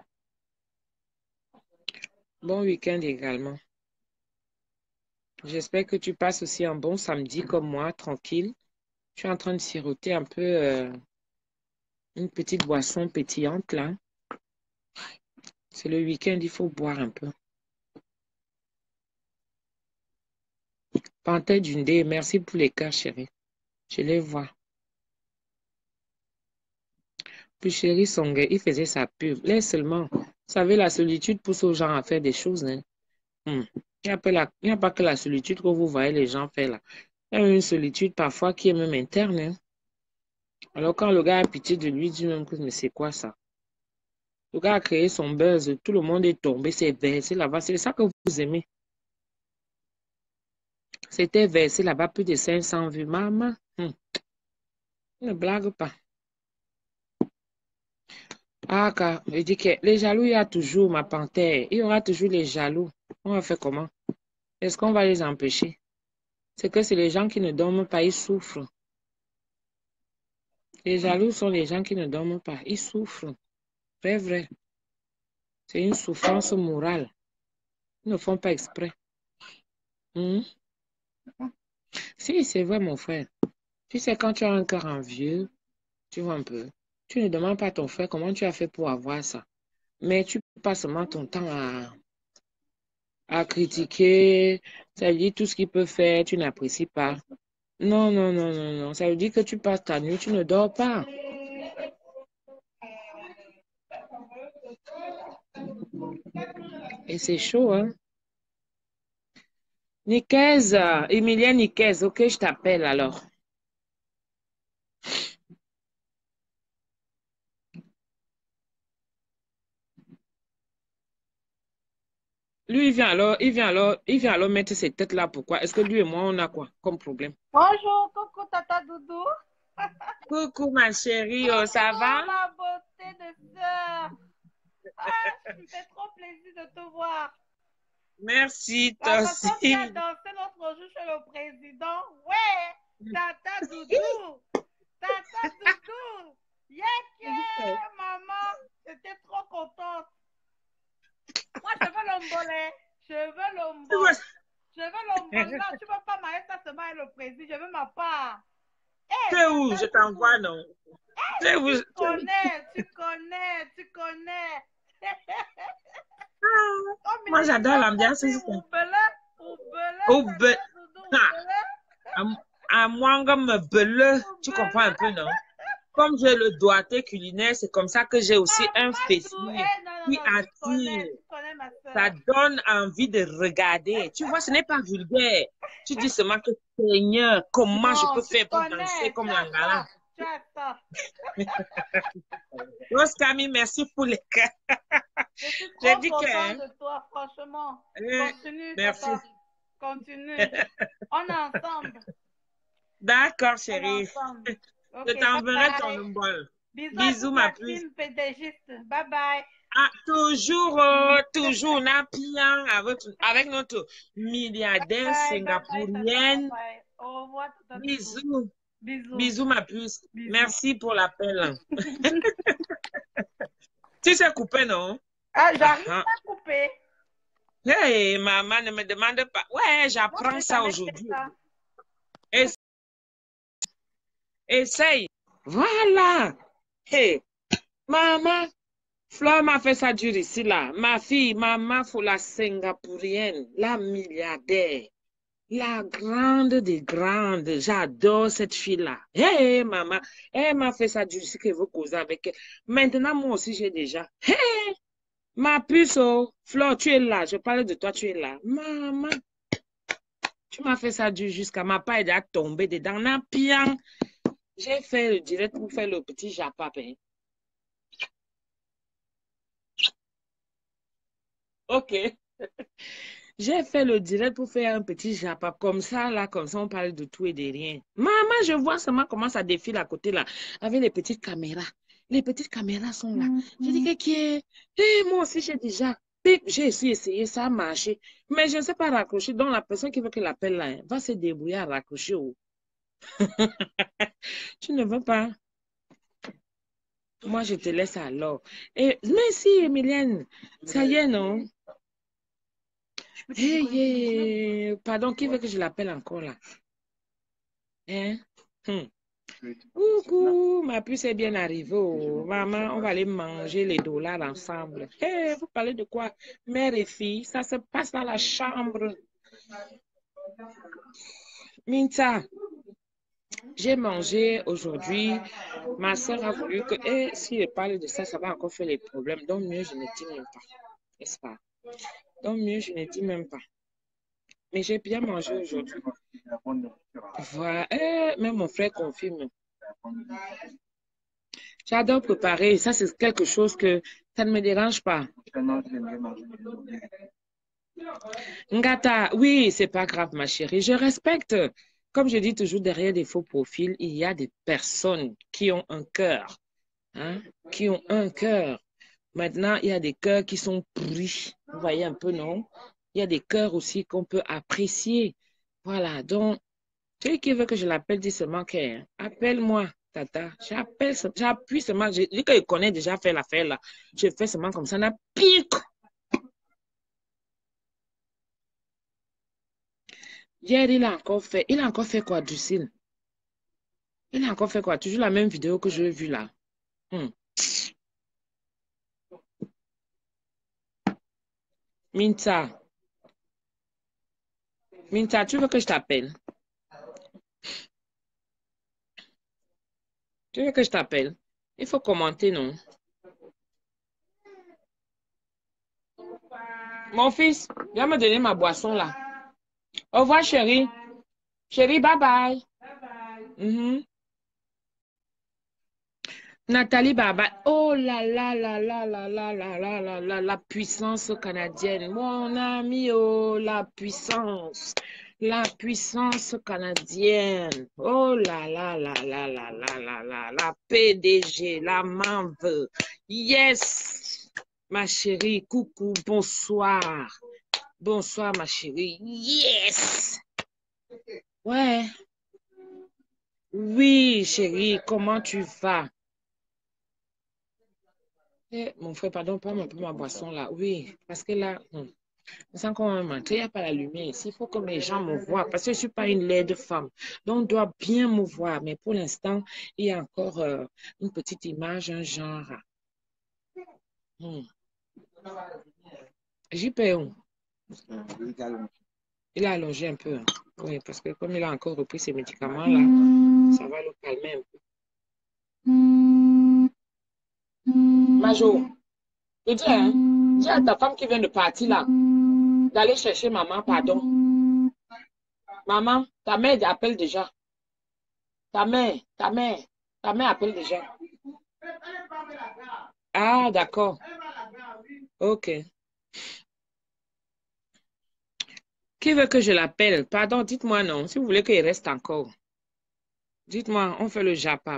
Bon week-end également. J'espère que tu passes aussi un bon samedi comme moi, tranquille. Je suis en train de siroter un peu euh, une petite boisson pétillante là. C'est le week-end, il faut boire un peu. Panthère d'une dé, merci pour les cas, chérie. Je les vois. Puis chérie Songue, il faisait sa pub. Laisse seulement. Vous savez, la solitude pousse aux gens à faire des choses. Hein. Hmm. Il n'y a, pas la- il n'y a pas que la solitude que vous voyez les gens faire là. Il y a une solitude parfois qui est même interne. Hein. Alors quand le gars a pitié de lui, il dit même que mais c'est quoi ça? Le gars a créé son buzz, tout le monde est tombé, c'est versé là-bas. C'est ça que vous aimez. C'était versé là-bas, plus de cinq cents vues. Maman, hmm, ne blague pas. Ah, car, je dis que les jaloux, il y a toujours, ma panthère. Il y aura toujours les jaloux. On va faire comment? Est-ce qu'on va les empêcher? C'est que c'est les gens qui ne dorment pas, ils souffrent. Les jaloux sont les gens qui ne dorment pas, ils souffrent. Vrai, vrai. C'est une souffrance morale. Ils ne font pas exprès. Hmm? Si, c'est vrai, mon frère. Tu sais, quand tu as un cœur envieux, tu vois un peu, tu ne demandes pas à ton frère comment tu as fait pour avoir ça. Mais tu passes seulement ton temps à, à critiquer, ça veut dire tout ce qu'il peut faire, tu n'apprécies pas. Non, non, non, non, non. Ça veut dire que tu passes ta nuit, tu ne dors pas. Et c'est chaud, hein? Nicaise, Emilia Nicaise, ok, je t'appelle alors. Lui, il vient alors, il vient alors, il vient alors mettre ses têtes là. Pourquoi? Est-ce que lui et moi, on a quoi comme problème? Bonjour, coucou Tata Doudou. Coucou, ma chérie, oh, ça Bonjour va? ma beauté de sœur. Ah, ça me fait trop plaisir de te voir. Merci, La toi façon qui a aussi. dansé l'autre jour chez le président. Ouais, Tata Doudou. Tata Non, tu ne peux pas marier ça seulement avec le président. Je veux ma part. Tu es où? Je t'envoie, non? Tu es où? Tu connais, tu connais, tu connais. Ah, moi, j'adore l'ambiance. Au be... À moi, comme me bele, tu comprends un peu, non? Comme j'ai le doigté culinaire, c'est comme ça que j'ai aussi un fessier qui attire. Ça donne envie de regarder. Tu vois, ce n'est pas vulgaire. Tu dis seulement que Seigneur, comment non, je peux faire pour connais, danser comme l'angala? Rose Camille, merci pour les cas. Je suis trop dit content que... de toi, franchement. Euh, Continue, merci. Tata. Continue. On est ensemble. D'accord, chérie. Okay, je t'enverrai ton numéro. Bisous, Bisous ma puce. Bye bye. Ah, toujours, euh, toujours, Napian avec, avec notre milliardaire bye, singapourienne. Bye, bye. Au revoir. Bisous. Bisous. Bisous, ma puce. Bisous. Merci pour l'appel. Tu sais couper, non? Ah, j'arrive ah, à couper. Hey, maman, ne me demande pas. Ouais, j'apprends ça aujourd'hui. Essaye. Essaye. Voilà. Hey, maman. Fleur m'a fait ça dur ici, là. Ma fille, maman, faut la singapourienne, la milliardaire, la grande des grandes. J'adore cette fille-là. Hé, hey, maman, elle m'a fait ça dur ici qu'elle veut causer avec elle. Maintenant, moi aussi, j'ai déjà. Hé, hey, ma puce, oh, Fleur, tu es là. Je parle de toi, tu es là. Maman, tu m'as fait ça dur jusqu'à ma paille à tomber dedans. Napian. J'ai fait le direct pour faire le petit japap, hein. Ok. J'ai fait le direct pour faire un petit japap comme ça, là, comme ça, on parle de tout et de rien. Maman, je vois seulement comment ça défile à côté, là, avec les petites caméras. Les petites caméras sont là. Mm-hmm. Je dis que qui est... Eh, moi aussi, j'ai déjà... J'ai essayé, essayé, ça a marché. Mais je ne sais pas raccrocher. Donc, la personne qui veut que l'appelle là, va se débrouiller à raccrocher. Oh. Tu ne veux pas? Moi, je te laisse alors. Et, merci, Emilienne. Ça y est, non? Hey, hey. Pardon, qui veut que je l'appelle encore là? Hein? Hum. Coucou, ma puce est bien arrivée. Oh. Maman, on va aller manger les dollars ensemble. Hey, vous parlez de quoi? Mère et fille, ça se passe dans la chambre. Minta, j'ai mangé aujourd'hui. Ma soeur a voulu que, eh, si je parle de ça, ça va encore faire les problèmes. Donc, mieux, je ne dis même pas. N'est-ce pas? Donc, mieux, je ne dis même pas. Mais j'ai bien mangé aujourd'hui. Voilà. Eh, même mon frère confirme. J'adore préparer. Ça, c'est quelque chose que ça ne me dérange pas. Ngata, oui, c'est pas grave, ma chérie. Je respecte. Comme je dis toujours, derrière des faux profils, il y a des personnes qui ont un cœur. Hein, qui ont un cœur. Maintenant, il y a des cœurs qui sont pourris. Vous voyez un peu, non? Il y a des cœurs aussi qu'on peut apprécier. Voilà, donc, celui qui veut que je l'appelle, dit seulement que, hein, appelle-moi, tata. J'appelle, j'appuie seulement, je dis que je connais déjà fait l'affaire là. Je fais seulement comme ça, n'a pique. Hier, il a encore fait, il a encore fait quoi, Drusil? Il a encore fait quoi? Toujours la même vidéo que je l'ai vue là. Hmm. Minta. Minta, tu veux que je t'appelle? Tu veux que je t'appelle? Il faut commenter, non? Mon fils, viens me donner ma boisson là. Au revoir, chérie. Chérie, bye bye. Bye bye. Mm-hmm. Nathalie Baba. Oh là là là là là là là là là là la puissance canadienne. Mon ami, oh, la puissance. La puissance canadienne. Oh là là là là là là là là. La P D G, la manve. Yes. Ma chérie, coucou, bonsoir. Bonsoir, ma chérie. Yes. Ouais. Oui, chérie, comment tu vas? Eh, mon frère, pardon, pas un peu ma boisson là. Oui, parce que là, hmm. Je sens qu'on va m'entrer, il n'y a pas la lumière ici. Il faut que mes gens me voient parce que je ne suis pas une laide femme. Donc, on doit bien me voir. Mais pour l'instant, il y a encore euh, une petite image, un genre. Hmm. J'y paie où? Il a allongé un peu. Hein. Oui, parce que comme il a encore repris ses médicaments, là, ça va le calmer un peu. Majo, je dis, hein, dis à ta femme qui vient de partir là, d'aller chercher maman, pardon. Maman, ta mère appelle déjà. Ta mère, ta mère, ta mère appelle déjà. Ah, d'accord. Ok. Qui veut que je l'appelle? Pardon, dites-moi non. Si vous voulez qu'il reste encore. Dites-moi, on fait le japap.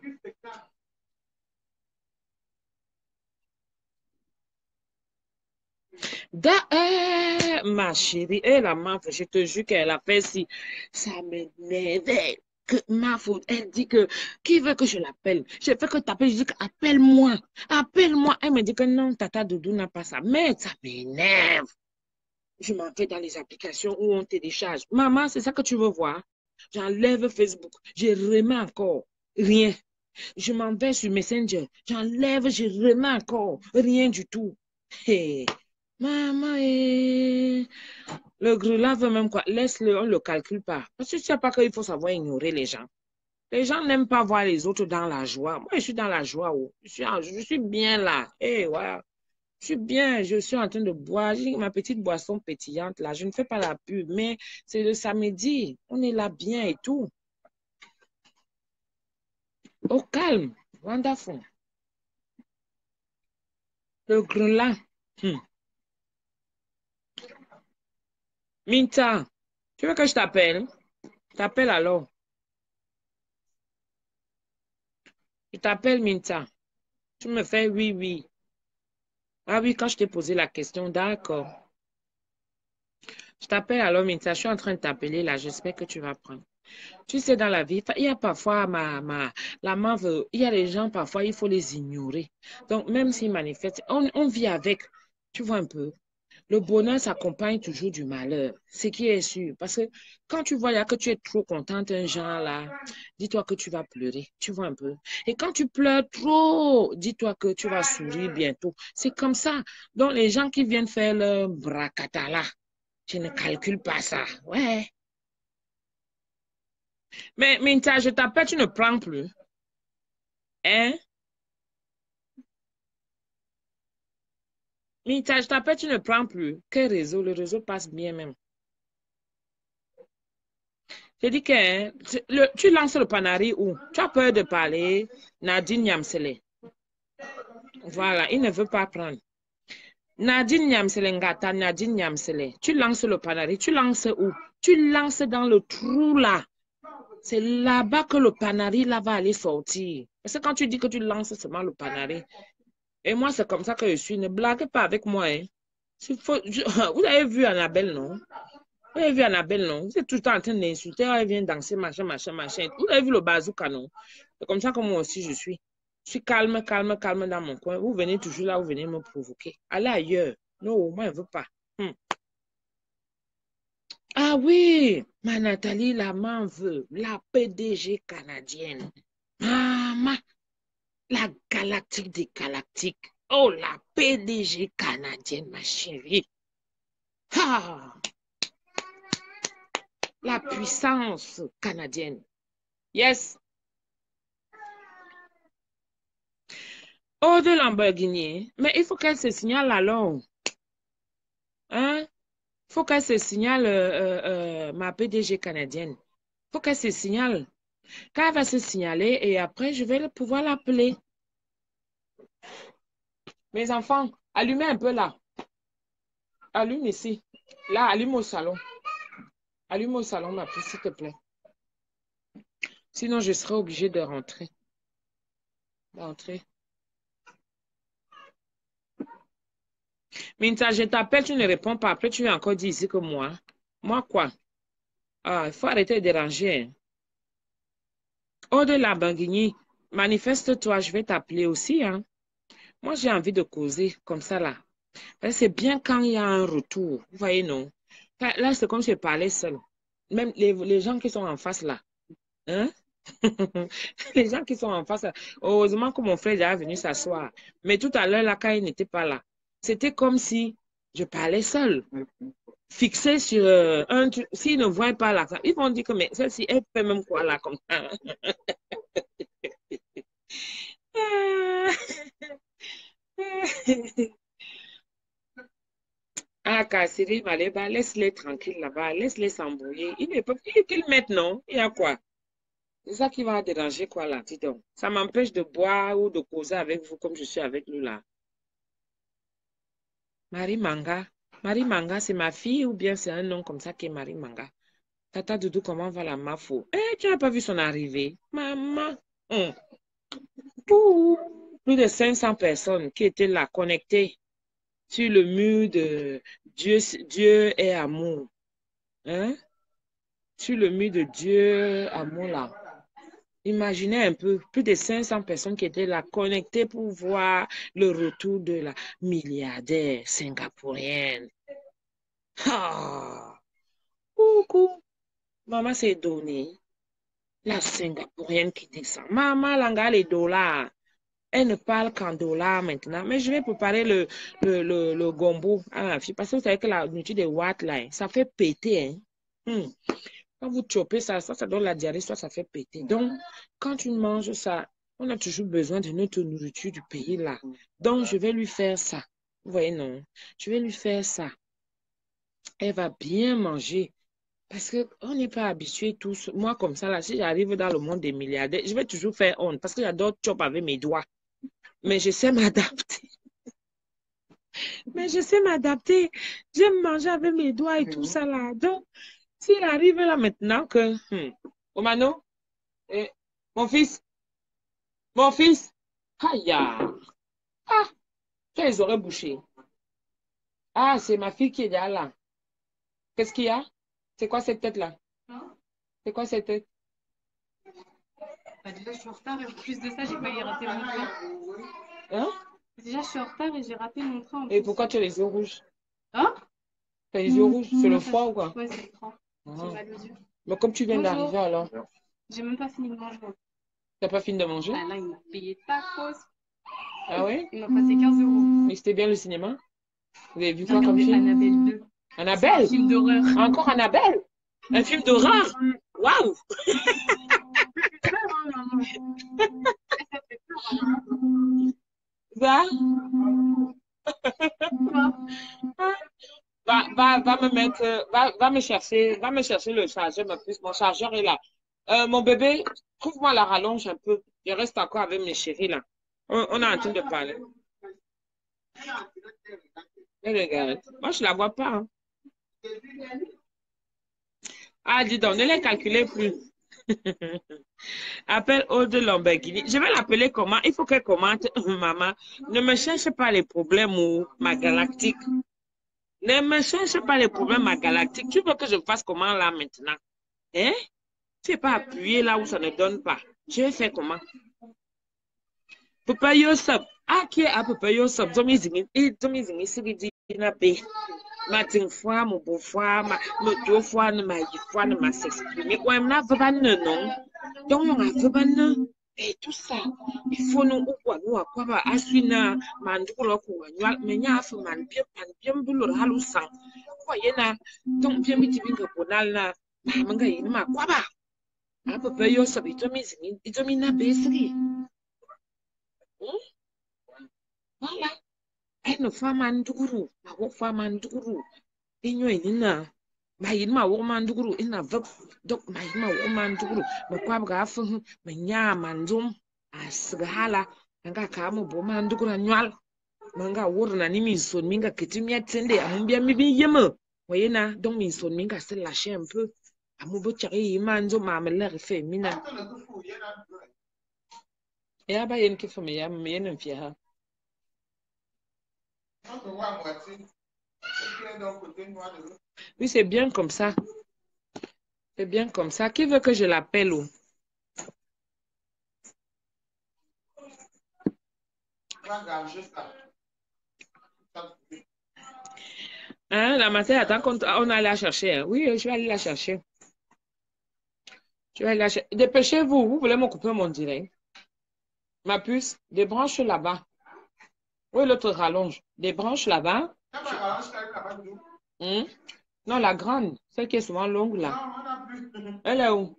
Da, eh, ma chérie, elle a ma faute. Je te jure qu'elle a fait si. Ça m'énerve. Que ma faute. Elle dit que qui veut que je l'appelle? Je fais que t'appelles. Je dis appelle-moi. Appelle-moi. Elle me dit que non, Tata Doudou n'a pas ça. Mais ça m'énerve. Je m'en vais dans les applications où on télécharge. Maman, c'est ça que tu veux voir? J'enlève Facebook. Je remets encore. Rien. Je m'en vais sur Messenger. J'enlève, je remets encore. Rien du tout. Hey. Maman, eh. Le grelin veut même quoi? Laisse-le, on ne le calcule pas. Parce que tu ne sais pas qu'il faut savoir ignorer les gens. Les gens n'aiment pas voir les autres dans la joie. Moi, je suis dans la joie. Oh. Je, suis, je suis bien là. Hey, ouais. Je suis bien. Je suis en train de boire. J'ai ma petite boisson pétillante là. Je ne fais pas la pub, mais c'est le samedi. On est là bien et tout. Au calme. Wonderful. Le grelin. Hmm. Minta, tu veux que je t'appelle? T'appelle alors. Je t'appelle Minta. Tu me fais oui, oui. Ah oui, quand je t'ai posé la question, d'accord. Je t'appelle alors Minta. Je suis en train de t'appeler là. J'espère que tu vas prendre. Tu sais, dans la vie, il y a parfois ma, ma, la main veut, il y a des gens, parfois, il faut les ignorer. Donc, même s'ils manifestent, on, on vit avec. Tu vois un peu. Le bonheur s'accompagne toujours du malheur, ce qui est sûr. Parce que quand tu vois là, que tu es trop contente, un genre là, dis-toi que tu vas pleurer. Tu vois un peu. Et quand tu pleures trop, dis-toi que tu vas sourire bientôt. C'est comme ça. Donc, les gens qui viennent faire le bracata là, je ne calcule pas ça. Ouais. Mais Minta, je t'appelle, tu ne prends plus. Hein? Minta, je t'appelle, tu ne prends plus. Quel réseau? Le réseau passe bien même. J'ai dit que hein, le, tu lances le panari où? Tu as peur de parler. Nadine Yamsele. Voilà, il ne veut pas prendre. Nadine Yamsele Ngata, Nadine Yamsele. Tu lances le panari. Tu lances où? Tu lances dans le trou là. C'est là-bas que le panari là va aller sortir. Parce que quand tu dis que tu lances seulement le panari, et moi c'est comme ça que je suis, ne blague pas avec moi. Hein. Faut, je, vous avez vu Annabelle, non? Vous avez vu Annabelle, non? Vous êtes tout le temps en train d'insulter, elle vient danser, machin, machin, machin. Vous avez vu le bazooka, non? C'est comme ça que moi aussi je suis. Je suis calme, calme, calme dans mon coin. Vous venez toujours là, vous venez me provoquer. Allez ailleurs. Non, moi, je ne veux pas. Hmm. Ah oui, ma Nathalie, la m'en veut. La P D G canadienne. Maman, la galactique des galactiques. Oh, la P D G canadienne, ma chérie. Ah! La puissance canadienne. Yes. Oh, de Lamborghini. Mais il faut qu'elle se signale alors. Hein? Il faut qu'elle se signale, euh, euh, euh, ma P D G canadienne. Il faut qu'elle se signale. Quand elle va se signaler, et après, je vais pouvoir l'appeler. Mes enfants, allumez un peu là. Allume ici. Là, allume au salon. Allume au salon, ma fille, s'il te plaît. Sinon, je serai obligée de rentrer. D'entrer. Minta, je t'appelle, tu ne réponds pas. Après, tu viens encore dire ici que moi. Moi, quoi? Ah, il faut arrêter de déranger. Oh, de la Banguigny, manifeste-toi, je vais t'appeler aussi. Hein. Moi, j'ai envie de causer comme ça, là. C'est bien quand il y a un retour. Vous voyez, non? Là, c'est comme si je parlais seul. Même les, les gens qui sont en face là. Hein? Les gens qui sont en face là. Heureusement que mon frère est déjà venu s'asseoir. Mais tout à l'heure, là, quand il n'était pas là, c'était comme si je parlais seul. Fixé sur euh, un truc. S'ils ne voient pas là, ils vont dire que mais celle-ci, elle fait même quoi là comme ça. Ah, Kassiri, Maleba, laisse-les tranquilles là-bas, laisse-les s'embrouiller. Ils ne peuvent plus qu'ils mettent, non? Il y a quoi? C'est ça qui va déranger, quoi, là, dis donc. Ça m'empêche de boire ou de causer avec vous comme je suis avec lui, là. Marie Manga. Marie Manga, c'est ma fille ou bien c'est un nom comme ça qui est Marie Manga? Tata Doudou, comment va la mafo? Eh, tu n'as pas vu son arrivée? Maman. Hum. Plus de cinq cents personnes qui étaient là, connectées sur le mur de Dieu, Dieu est amour. Hein? Sur le mur de Dieu, amour là. Imaginez un peu, plus de cinq cents personnes qui étaient là, connectées pour voir le retour de la milliardaire singapourienne. Ah! Coucou! Maman s'est donnée. La singapourienne qui descend. Maman, là, les dollars. Elle ne parle qu'en dollars maintenant. Mais je vais préparer le, le, le, le gombo à ma fille. Parce que vous savez que la nourriture des watts, là, ça fait péter. Hein? Hmm. Quand vous chopez ça, ça, ça donne la diarrhée, soit ça fait péter. Donc, quand tu manges ça, on a toujours besoin de notre nourriture du pays là. Donc, je vais lui faire ça. Vous voyez, non? Je vais lui faire ça. Elle va bien manger. Parce qu'on n'est pas habitué tous. Moi, comme ça, là, si j'arrive dans le monde des milliardaires, je vais toujours faire honte. Parce que j'adore chop avec mes doigts. Mais je sais m'adapter. Mais je sais m'adapter. J'aime manger avec mes doigts et tout ça là. Donc, s'il arrive là maintenant que... Hmm, Omano, eh, mon fils, mon fils, aïe, ah, tu as les oreilles bouchées. Ah, c'est ma fille qui est déjà là. Qu'est-ce qu'il y a? C'est quoi cette tête-là? C'est quoi cette tête? Bah, déjà, je suis en retard et en plus de ça, j'ai failli rater mon train. Hein? Déjà, je suis en retard et j'ai raté mon train. En Et plus. pourquoi tu as les yeux rouges? Hein? Tu as les yeux rouges? C'est le froid ou quoi? Ouais, c'est le froid. Ah. J'ai mal aux yeux. Mais comme tu viens d'arriver alors? J'ai même pas fini de manger. T'as pas fini de manger? Ah, là, il m'a payé tacos. Ah oui? Il m'a passé quinze euros. Mais c'était bien le cinéma? Vous avez vu J'ai quoi comme film? Annabelle deux. Annabelle? Un film d'horreur. Encore Annabelle? Un film d'horreur? Waouh! Va? Va, va, va me mettre, va, va me chercher, va me chercher le chargeur, ma puce. Mon chargeur est là. Euh, mon bébé, trouve-moi la rallonge un peu. Je reste encore avec mes chéris là. On, on est en train de parler. Et regarde. Moi, je la vois pas. Hein. Ah, dis donc, ne les calculez plus. Appelle Aude Lamborghini. Je vais l'appeler comment? Il faut qu'elle commente. Maman, ne me cherche pas les problèmes ou ma galactique. Ne me cherche pas les problèmes ma galactique. Tu veux que je fasse comment là maintenant? Hein? Tu n'es pas appuyé là où ça ne donne pas. Je vais faire comment? Papa Yosef. Ah, qui est à Papa Yosef? Domi zingi. Eh, domi zingi sigi na be. Martin fois, mon beau fois, ma, me deux fois, ne ma y fois, ne ma s'exprimer. Ouais, m'na vaban non. Donc, on a vaban. Et tout ça. Il faut nous ou quoi, nous, à quoi, bah, assuina, mandoulo, quoi, mais n'y a fait man, bien, bien, boulot, halou sang. Voyez, na, donc, bien, biti, binga, bonal, na, manga, il m'a quoi, bah. Ah, Papa Yosef, il te mis, il te mis na besserie. Voilà. Elle ne fait manduru, ma wo fa manduru. Inyo inina. Ma yin ma wo manduru ina vak dok ma yin ma wo manduru. Ma kwa ga fu ma nya mandum asgala nga ka mo bo manduru anwal. Manga wurna ni min son minga kitimia tende amumbia mi bi yema. Wayena donc min son minga se lâcher un peu. Amu bo chari manzo ma me la refe mina. Ya ba yen ki fa me ya me yen fi ha. Oui, c'est bien comme ça. C'est bien comme ça. Qui veut que je l'appelle ou? Hein, la matin, attends qu'on on allait la chercher. Hein. Oui, je vais aller la chercher. Je vais aller la chercher. Dépêchez-vous, vous voulez me couper mon direct. Ma puce, débranche là-bas. Oui, l'autre rallonge. Débranche là-bas. Hmm? Non, la grande, celle qui est souvent longue là. Non, on n'a plus. Elle est où?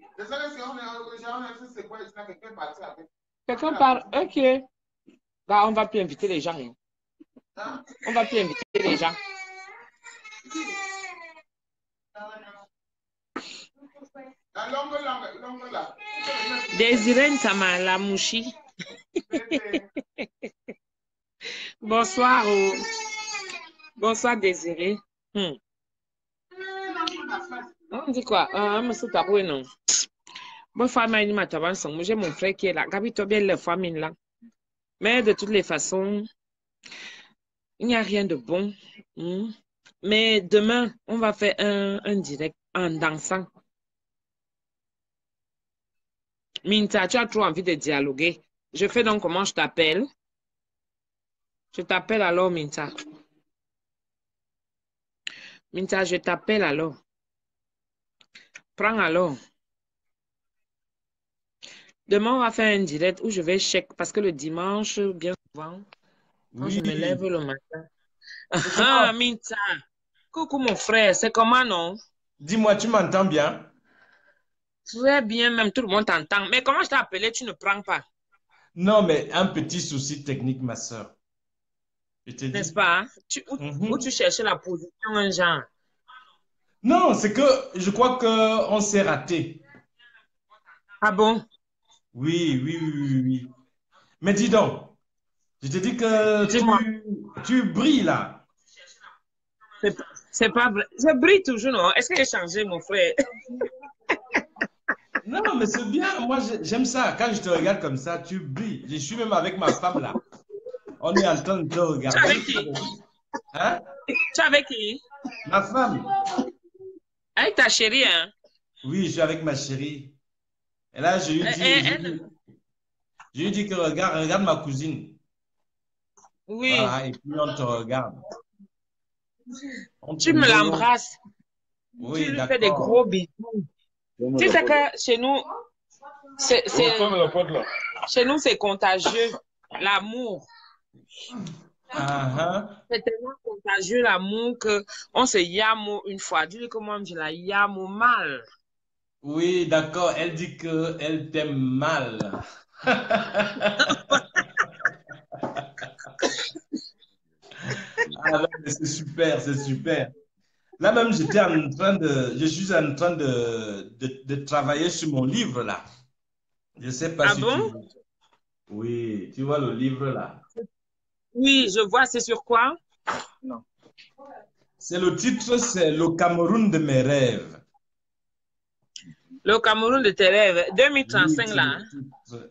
Quelqu'un parle. Ok. Bah, on va plus inviter les gens. Hein. On va plus inviter les gens. La longue, longue, longue là. Désiré Ntama, la mouchi. Bonsoir. Oh. Bonsoir, Désiré. Hmm. On dit quoi? Ah, monsieur Taboué, non. Bon, femme, j'ai mon frère qui est là. Gabi, toi, bien, la famille là. Mais de toutes les façons, il n'y a rien de bon. Hmm. Mais demain, on va faire un, un direct en dansant. Minta, tu as trop envie de dialoguer. Je fais donc comment je t'appelle? Je t'appelle alors, Minta. Minta, je t'appelle alors. Prends alors. Demain, on va faire un direct où je vais check parce que le dimanche, bien souvent, quand Oui. je me lève le matin. Ah, Minta. Coucou mon frère, c'est comment non? Dis-moi, tu m'entends bien? Très bien, même tout le monde t'entend. Mais comment je t'ai appelé, tu ne prends pas? Non, mais un petit souci technique, ma soeur. Je te N'est-ce dis. pas? Tu, où, Mhm. où tu cherchais la position, un genre? Non, c'est que je crois qu'on s'est raté. Ah bon? Oui, oui, oui, oui, oui. Mais dis donc, je te dis que Dis-moi. tu, tu brilles là. C'est c'est pas vrai. Je brille toujours, non? Est-ce que j'ai changé, mon frère? Non, mais c'est bien. Moi, j'ai- j'aime ça. Quand je te regarde comme ça, tu brilles. Je suis même avec ma femme là. On est en train de te Tu es regarder. avec qui? Hein? Tu es avec qui? Ma femme. Avec ta chérie, hein? Oui, je suis avec ma chérie. Et là, je lui Eh, dis, eh, je lui elle- dis, je lui dis que regarde, regarde ma cousine. Oui. Voilà, et puis on te regarde. On te Tu me nomme. l'embrasses. Tu Oui, lui fais des d'accord. gros bisous. Tu sais que chez nous, c'est, c'est- chez nous, c'est contagieux. L'amour. Ah, ah. C'est tellement contagieux, l'amour, que on se yamo une fois. Dis-lui comment je la yamo mal. Oui, d'accord. Elle dit que elle t'aime mal. Ah, non, mais c'est super, c'est super. Là même, j'étais en train de, je suis en train de, de, de travailler sur mon livre là. Je sais pas Ah si tu bon? vois. Oui, tu vois le livre là. Oui, je vois, c'est sur quoi? C'est le titre, c'est Le Cameroun de mes rêves. Le Cameroun de tes rêves. deux mille Oui, trente-cinq c'est là. le Hein? titre.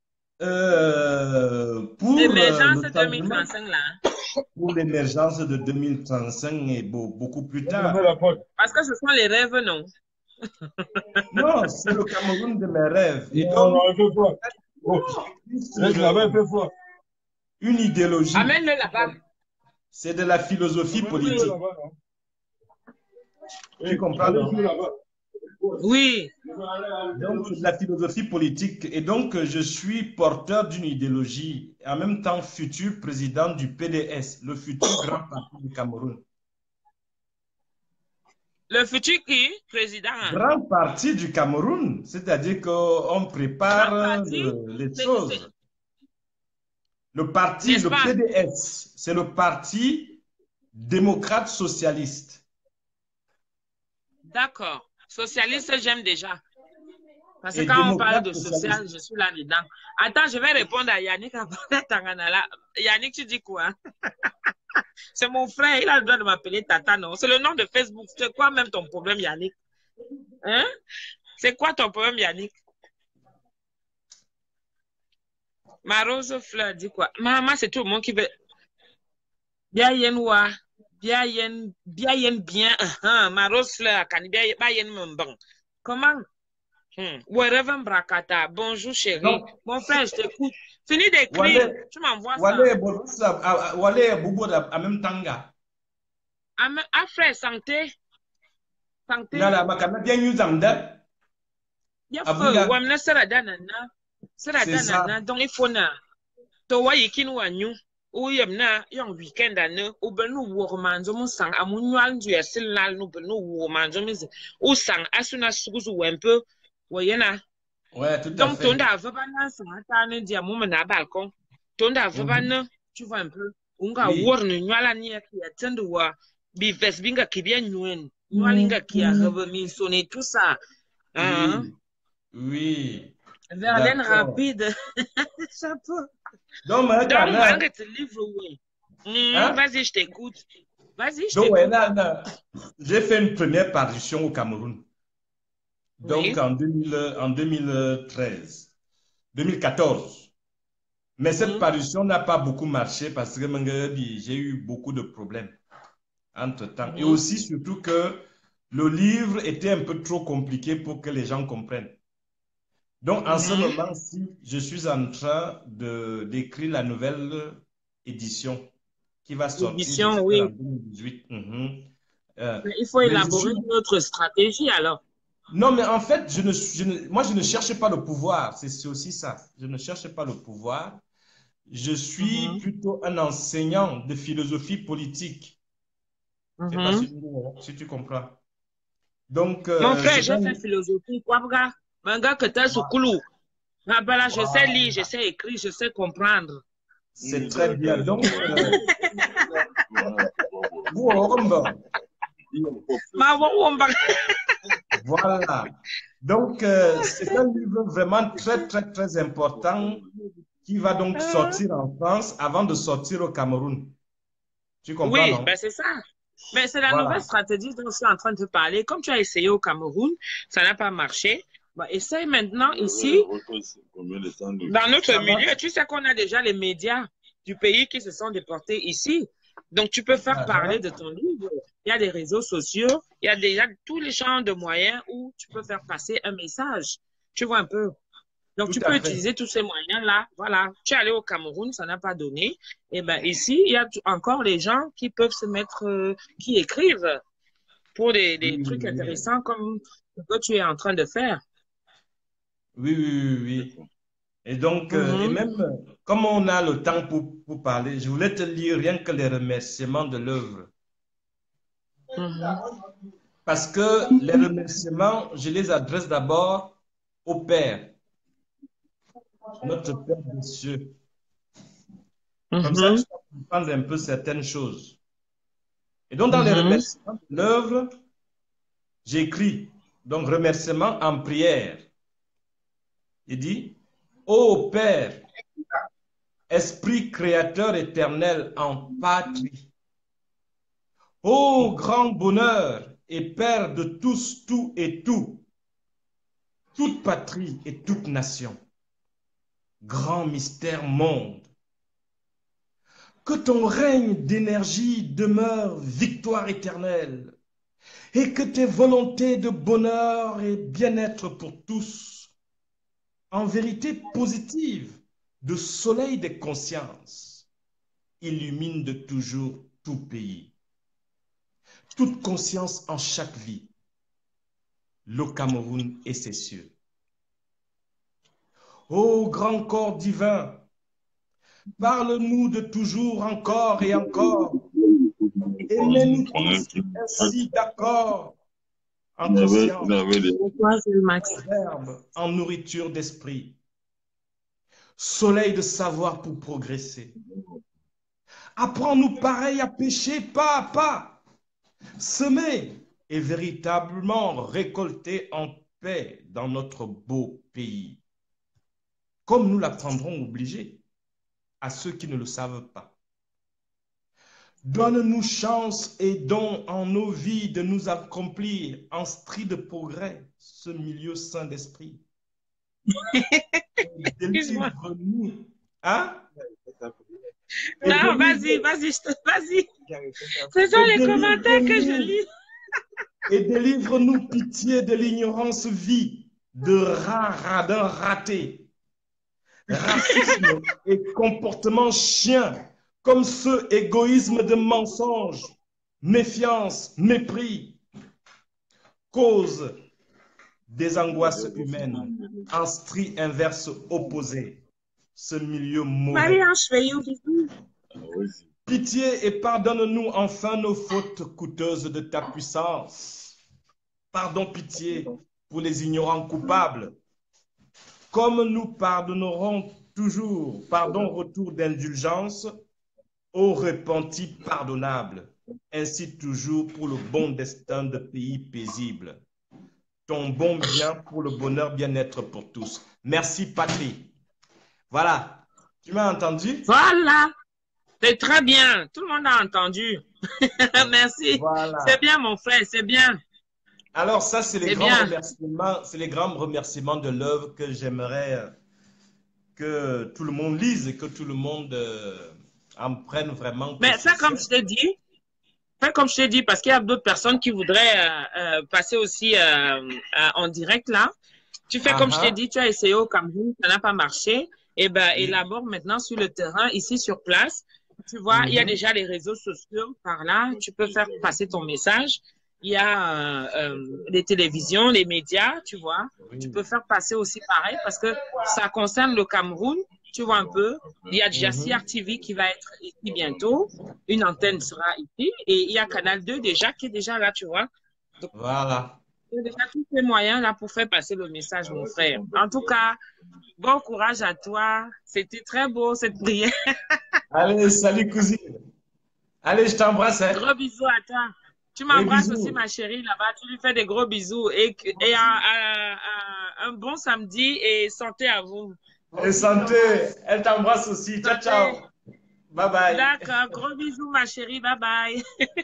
Euh, pour euh, L'émergence le changement, deux mille trente-cinq là. Hein? pour l'émergence de deux mille trente-cinq et beau- beaucoup plus tard. Parce que ce sont les rêves, non? Non, c'est le Cameroun de mes rêves. Et Non, donc, non, il fait froid. Oh, c'est reste là-bas, il fait froid. une idéologie. Amène-le là-bas. C'est de la philosophie Amène-le politique. là-bas, non? Tu Oui, comprends? amène-le là-bas. Oui. Donc, c'est de la philosophie politique. Et donc, euh, je suis porteur d'une idéologie, et en même temps futur président du P D S, le futur grand parti du Cameroun. Le futur qui? Président. Hein? Grand parti du Cameroun, c'est-à-dire qu'on prépare Grand parti? euh, les C'est- choses. c'est- Le parti, N'est-ce le pas? P D S, c'est le parti démocrate socialiste. D'accord. Socialiste, j'aime déjà. Parce que Et quand on parle démocrate de social, socialiste. je suis là-dedans. Attends, je vais répondre à Yannick avant Tangana là. Yannick, tu dis quoi? C'est mon frère, il a le droit de m'appeler Tata, non? C'est le nom de Facebook. C'est quoi même ton problème, Yannick? Hein? C'est quoi ton problème, Yannick? Ma rose fleur dit quoi? Maman, c'est tout le monde qui veut. Bien yen wa. Bien yen, bien yen bien. Uh -huh. Ma rose fleur, kan bien bien yen mbang. Comment? Hmm. Wherever Brakata, bonjour chérie. Donc, Mon frère, je t'écoute. Fini d'écrire, Wale, tu m'envoies ça. Wale, Borusa, ah, ah, Wale, Bobo, en même temps, gars. Ah, mais- ah, frère, santé. Santé. Nala, makana bien eu zamda. Il y a Abuga. feu. Wamna sarada nana. C'est Sarada ça. nana. Donc, il faut na. To wa yikin wa nyu. Ou yem na, yon weekend ane. Ou ben nou wo manzo mon sang. Amun nyal ndu ya sil nal nou ben nou wo manzo mizi. Ou sang, asuna suguzu wempe. Woyena. Ouais, tout à Donc, fait. ton da vabana sang atane dia mou na balcon. Ton da vabana, tu vois un peu. Unga Oui. worne nyala ni ya kia tendu wa. Bi ves binga kibia nyuen. Nyalinga kia rebe mi sonne tout ça. Hein? Oui. Oui. Verlaine D'accord. rapide. Chapeau. Donc, mais, Donc, Kana, malgré te livre, oui. Hum, Hein? Vas-y, je t'écoute. Vas-y, je donc, ouais, t'écoute. là, là, j'ai fait une première parution au Cameroun. Donc, Oui. en, deux mille, en deux mille treize, deux mille quatorze. Mais cette Mhm. parution n'a pas beaucoup marché parce que Mangabi, j'ai eu beaucoup de problèmes entre-temps. Et Mhm. aussi, surtout que le livre était un peu trop compliqué pour que les gens comprennent. Donc, en ce Mhm. moment-ci, je suis en train de, d'écrire la nouvelle édition qui va sortir, L'édition, j'espère, oui. en deux mille dix-huit. Mhm. Euh, Mais il faut mais je élaborer suis... notre stratégie alors. Non, mais en fait, je ne, je ne- moi, je ne cherche pas le pouvoir. C'est c'est aussi ça. Je ne cherche pas le pouvoir. Je suis Mhm. plutôt un enseignant de philosophie politique. Je sais pas Mhm. si, tu- si tu comprends. Donc, Mon euh, frère, je j'ai vais... fait philosophie. Quoi, bra? Manga que t'as sous coulou. Ah, ben là, je sais lire, je sais écrire, je sais comprendre. C'est très bien. Donc, euh, vous, Oromba, Ma wa- womba. voilà. Donc, euh, c'est un livre vraiment très, très, très important qui va donc sortir en France avant de sortir au Cameroun. Tu comprends, Oui, non? ben c'est ça. Mais c'est la Voilà. nouvelle stratégie dont je suis en train de te parler. Comme tu as essayé au Cameroun, ça n'a pas marché. Bah, essaye maintenant ici, dans notre Ça milieu. va? Tu sais qu'on a déjà les médias du pays qui se sont déportés ici. Donc, tu peux faire parler Uh-huh. de ton livre. Il y a des réseaux sociaux, il y a déjà tous les champs de moyens où tu peux faire passer un message. Tu vois un peu. Donc, tu Tout à peux fait. utiliser tous ces moyens-là. Voilà. Tu es allé au Cameroun, ça n'a pas donné. Et ben ici, il y a t- encore les gens qui peuvent se mettre, euh, qui écrivent pour des, des Oui, trucs oui, oui. intéressants comme ce que tu es en train de faire. Oui, oui, oui, oui. Et donc, euh, et Mhm. même, euh, comme on a le temps pour, pour parler, je voulais te lire rien que les remerciements de l'œuvre. Mhm. Parce que les remerciements, je les adresse d'abord au Père, notre Père des cieux. Comme ça, Mhm. tu vas comprendre un peu certaines choses. Et donc, dans les Mhm. remerciements de l'œuvre, j'écris, donc remerciements en prière. Il dit, ô Père, Esprit créateur éternel en patrie, ô grand bonheur et Père de tous, tout et tout, toute patrie et toute nation, grand mystère monde, que ton règne d'énergie demeure victoire éternelle et que tes volontés de bonheur et bien-être pour tous, en vérité positive, de soleil des consciences, illumine de toujours tout pays, toute conscience en chaque vie, le Cameroun et ses cieux. Ô grand corps divin, parle-nous de toujours encore et encore, et mets-nous tous ainsi d'accord en conscience, Pourquoi c'est le max? verbe en nourriture d'esprit, soleil de savoir pour progresser. Apprends-nous pareil à pécher pas à pas, semer et véritablement récolter en paix dans notre beau pays, comme nous l'apprendrons obligés à ceux qui ne le savent pas. Donne-nous chance et don en nos vies de nous accomplir en strie de progrès ce milieu saint d'esprit. Excuse-moi. Délivre-nous. Hein? Et Non, vas-y, délivre- vas-y, je te- vas-y. Ce sont et les commentaires que je délivre-nous- lis. Et délivre-nous pitié de l'ignorance vie de rats radins ratés, racisme et comportement chien, comme ce égoïsme de mensonge, méfiance, mépris, cause des angoisses humaines, en strie inverse opposée, ce milieu mauvais. Pitié et pardonne-nous enfin nos fautes coûteuses de ta puissance. Pardon, pitié pour les ignorants coupables. Comme nous pardonnerons toujours, pardon, retour d'indulgence aux repentis pardonnables. Ainsi toujours pour le bon destin de pays paisible. Ton bon bien pour le bonheur, bien-être pour tous. Merci, patrie. Voilà. Tu m'as entendu? Voilà. C'est très bien. Tout le monde a entendu. Merci. Voilà. C'est bien, mon frère. C'est bien. Alors, ça, c'est les grands remerciements, c'est les grands remerciements de l'œuvre que j'aimerais que tout le monde lise et que tout le monde euh, en prenne vraiment. Mais ça, comme je t'ai dit, Enfin, comme je t'ai dit, parce qu'il y a d'autres personnes qui voudraient euh, euh, passer aussi euh, euh, en direct là. Tu fais uh -huh. comme je t'ai dit, tu as essayé au Cameroun, ça n'a pas marché. Et ben, oui. Élabore maintenant sur le terrain, ici sur place. Tu vois, mm-hmm. il y a déjà les réseaux sociaux par là. Tu peux faire passer ton message. Il y a euh, euh, les télévisions, les médias, tu vois. Oui. Tu peux faire passer aussi pareil parce que ça concerne le Cameroun. Tu vois un peu, il y a déjà mm-hmm. C R T V qui va être ici bientôt. Une antenne sera ici. Et il y a Canal deux déjà qui est déjà là, tu vois. Donc, voilà. Il y a déjà tous ces moyens là pour faire passer le message, mon frère. En tout cas, bon courage à toi. C'était très beau cette prière. Allez, salut cousine. Allez, je t'embrasse. Hein. Gros bisous à toi. Tu m'embrasses aussi, ma chérie, là-bas. Tu lui fais des gros bisous. Et, et un, un, un, un bon samedi et santé à vous. Et santé, elle t'embrasse aussi. Ciao, ciao. Bye bye. D'accord, gros bisous, ma chérie. Bye bye.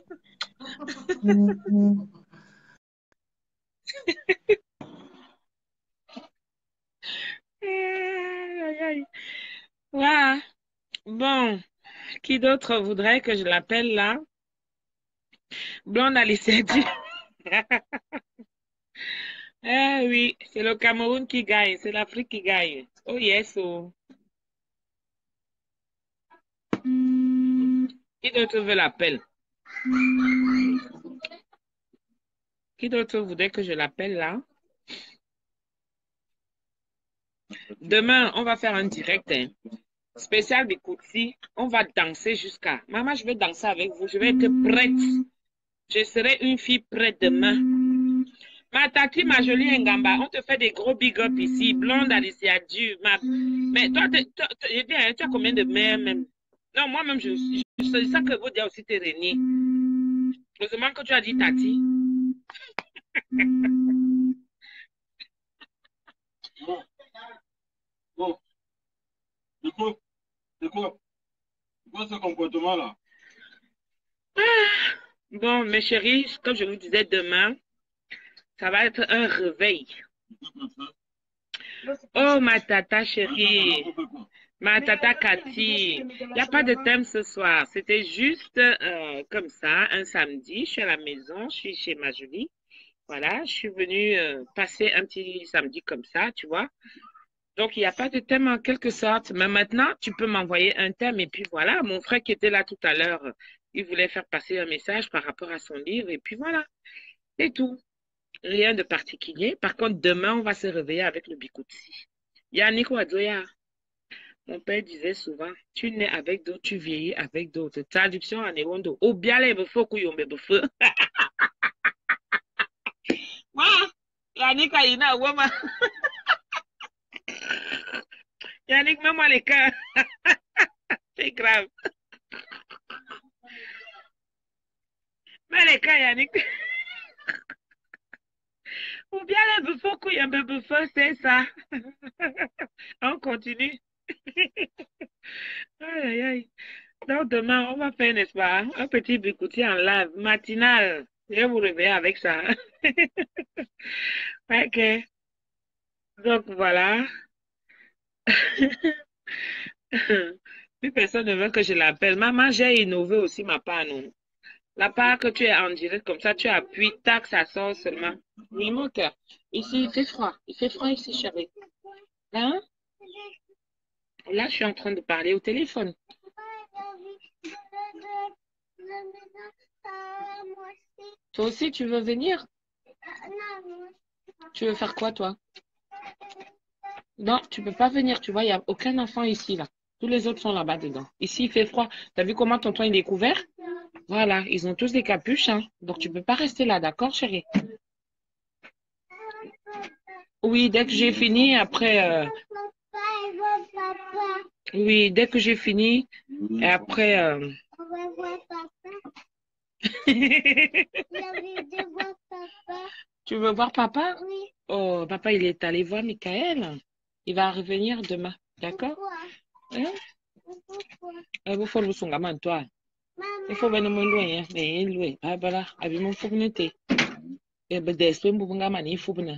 Voilà. Bon, qui d'autre voudrait que je l'appelle là? Blonde Alicia dit. Eh oui, c'est le Cameroun qui gagne, c'est l'Afrique qui gagne. Oh yes, oh. Qui d'autre veut l'appel? Qui d'autre voudrait que je l'appelle là? Demain, on va faire un direct hein. Spécial des Koutsi. On va danser jusqu'à... Maman, je vais danser avec vous. Je vais être prête. Je serai une fille prête demain. Ma Tati, ma jolie Ngamba, on te fait des gros big up ici. Blonde Alicia Dieu. Ma... Mais toi, toi, toi bien, tu as combien de mères même? Non, moi-même, je, je, je sais ça que vous dites aussi t'es René. Heureusement que tu as dit Tati. Bon. Bon. C'est quoi? C'est quoi? C'est quoi ce comportement-là? Ah, bon, mes chéris, comme je vous disais, demain, ça va être un réveil. Oh, ma tata chérie, ma tata Cathy, il n'y a pas de thème ce soir. C'était juste euh, comme ça, un samedi. Je suis à la maison, je suis chez ma jolie. Voilà, je suis venue euh, passer un petit samedi comme ça, tu vois. Donc, il n'y a pas de thème en quelque sorte. Mais maintenant, tu peux m'envoyer un thème. Et puis voilà, mon frère qui était là tout à l'heure, il voulait faire passer un message par rapport à son livre. Et puis voilà, c'est tout. Rien de particulier. Par contre, demain, on va se réveiller avec le Bikutsi. Yannick Wadoya, mon père disait souvent, tu nais avec d'autres, tu vieillis avec d'autres. Traduction en Ewondo. Ou bien les befo kuyombe befo. Yannick a une woman. Yannick, mets-moi les cœurs. C'est grave. Mets les cœurs, Yannick. Ou bien les befo kuyombe befo, c'est ça. On continue. Aïe, aïe, aïe. Donc demain, on va faire, n'est-ce pas, un petit bikouti en live, matinal. Je vais vous réveiller avec ça. Ok. Donc voilà. Plus personne ne veut que je l'appelle. Maman, j'ai innové aussi ma part, non? La part que tu es en direct comme ça, tu appuies, tac, ça sort seulement. Oui, mon cœur. Ici, il fait froid. Il fait froid ici, chérie. Hein? Là, je suis en train de parler au téléphone. Toi aussi, tu veux venir? Tu veux faire quoi, toi? Non, tu peux pas venir, tu vois, il n'y a aucun enfant ici, là. Tous les autres sont là-bas dedans. Ici, il fait froid. T'as vu comment tonton il est couvert? Voilà, ils ont tous des capuches, hein. Donc, tu peux pas rester là, d'accord, chérie? Oui, dès que j'ai fini, après... euh, Oui, dès que j'ai fini, et après... euh, Tu veux voir papa? Oui. Oh, papa, il est allé voir Michael. Il va revenir demain, d'accord? Hein? Il faut le songaman, toi. Il faut venir me loin, hein. Mais il loin. Ah, voilà, avec mon fournité. Et ben, des soins pour venir il faut venir.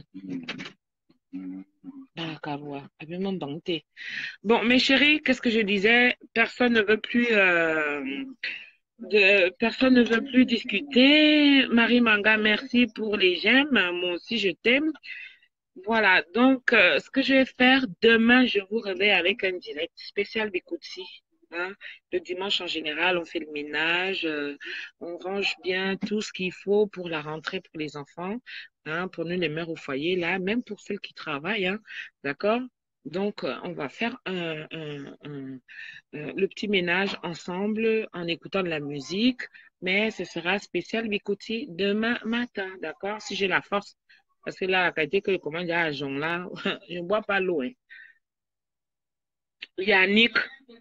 D'accord, avec mon banté. Bon, mes chéris, qu'est-ce que je disais? Personne ne veut plus... Euh... De, personne ne veut plus discuter. Marie Manga, merci pour les j'aime. Moi aussi, je t'aime. Voilà, donc euh, ce que je vais faire demain, je vous réveille avec un direct spécial Bikutsi. Hein. Le dimanche en général, on fait le ménage, euh, on range bien tout ce qu'il faut pour la rentrée pour les enfants, hein, pour nous les mères au foyer, là, même pour celles qui travaillent, hein, d'accord? Donc, euh, on va faire un, un, un, euh, le petit ménage ensemble en écoutant de la musique, mais ce sera spécial Bikutsi demain matin, d'accord? Si j'ai la force. Parce que là, la qualité que je commande à Jean, là, je ne bois pas l'eau. Hein. Yannick,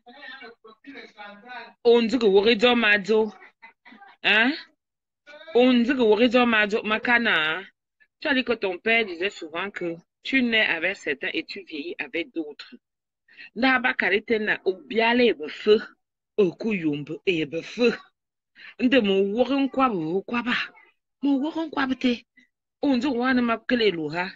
on dit que vous rédez madzo. Hein? On dit que vous rédez madzo. Makana, tu as dit que ton père disait souvent que tu nais avec certains et tu vieillis avec d'autres. N'aba karitena, ou bien les feu, au kouyumbe et feu. De mon warren quoi, vous quoi ba? Mon warren quoi, bete? On dit qu'on a ma clé loura.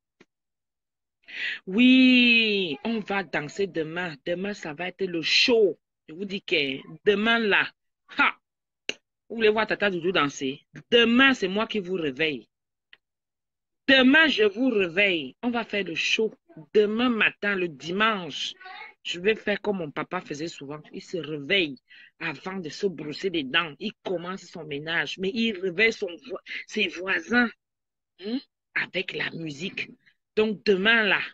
Oui, on va danser demain. Demain, ça va être le show. Je vous dis que demain, là, ha, vous voulez voir Tata Doudou danser? Demain, c'est moi qui vous réveille. Demain, je vous réveille. On va faire le show. Demain matin, le dimanche, je vais faire comme mon papa faisait souvent. Il se réveille avant de se brosser les dents. Il commence son ménage, mais il réveille son vo ses voisins hein, avec la musique. Donc, demain, là,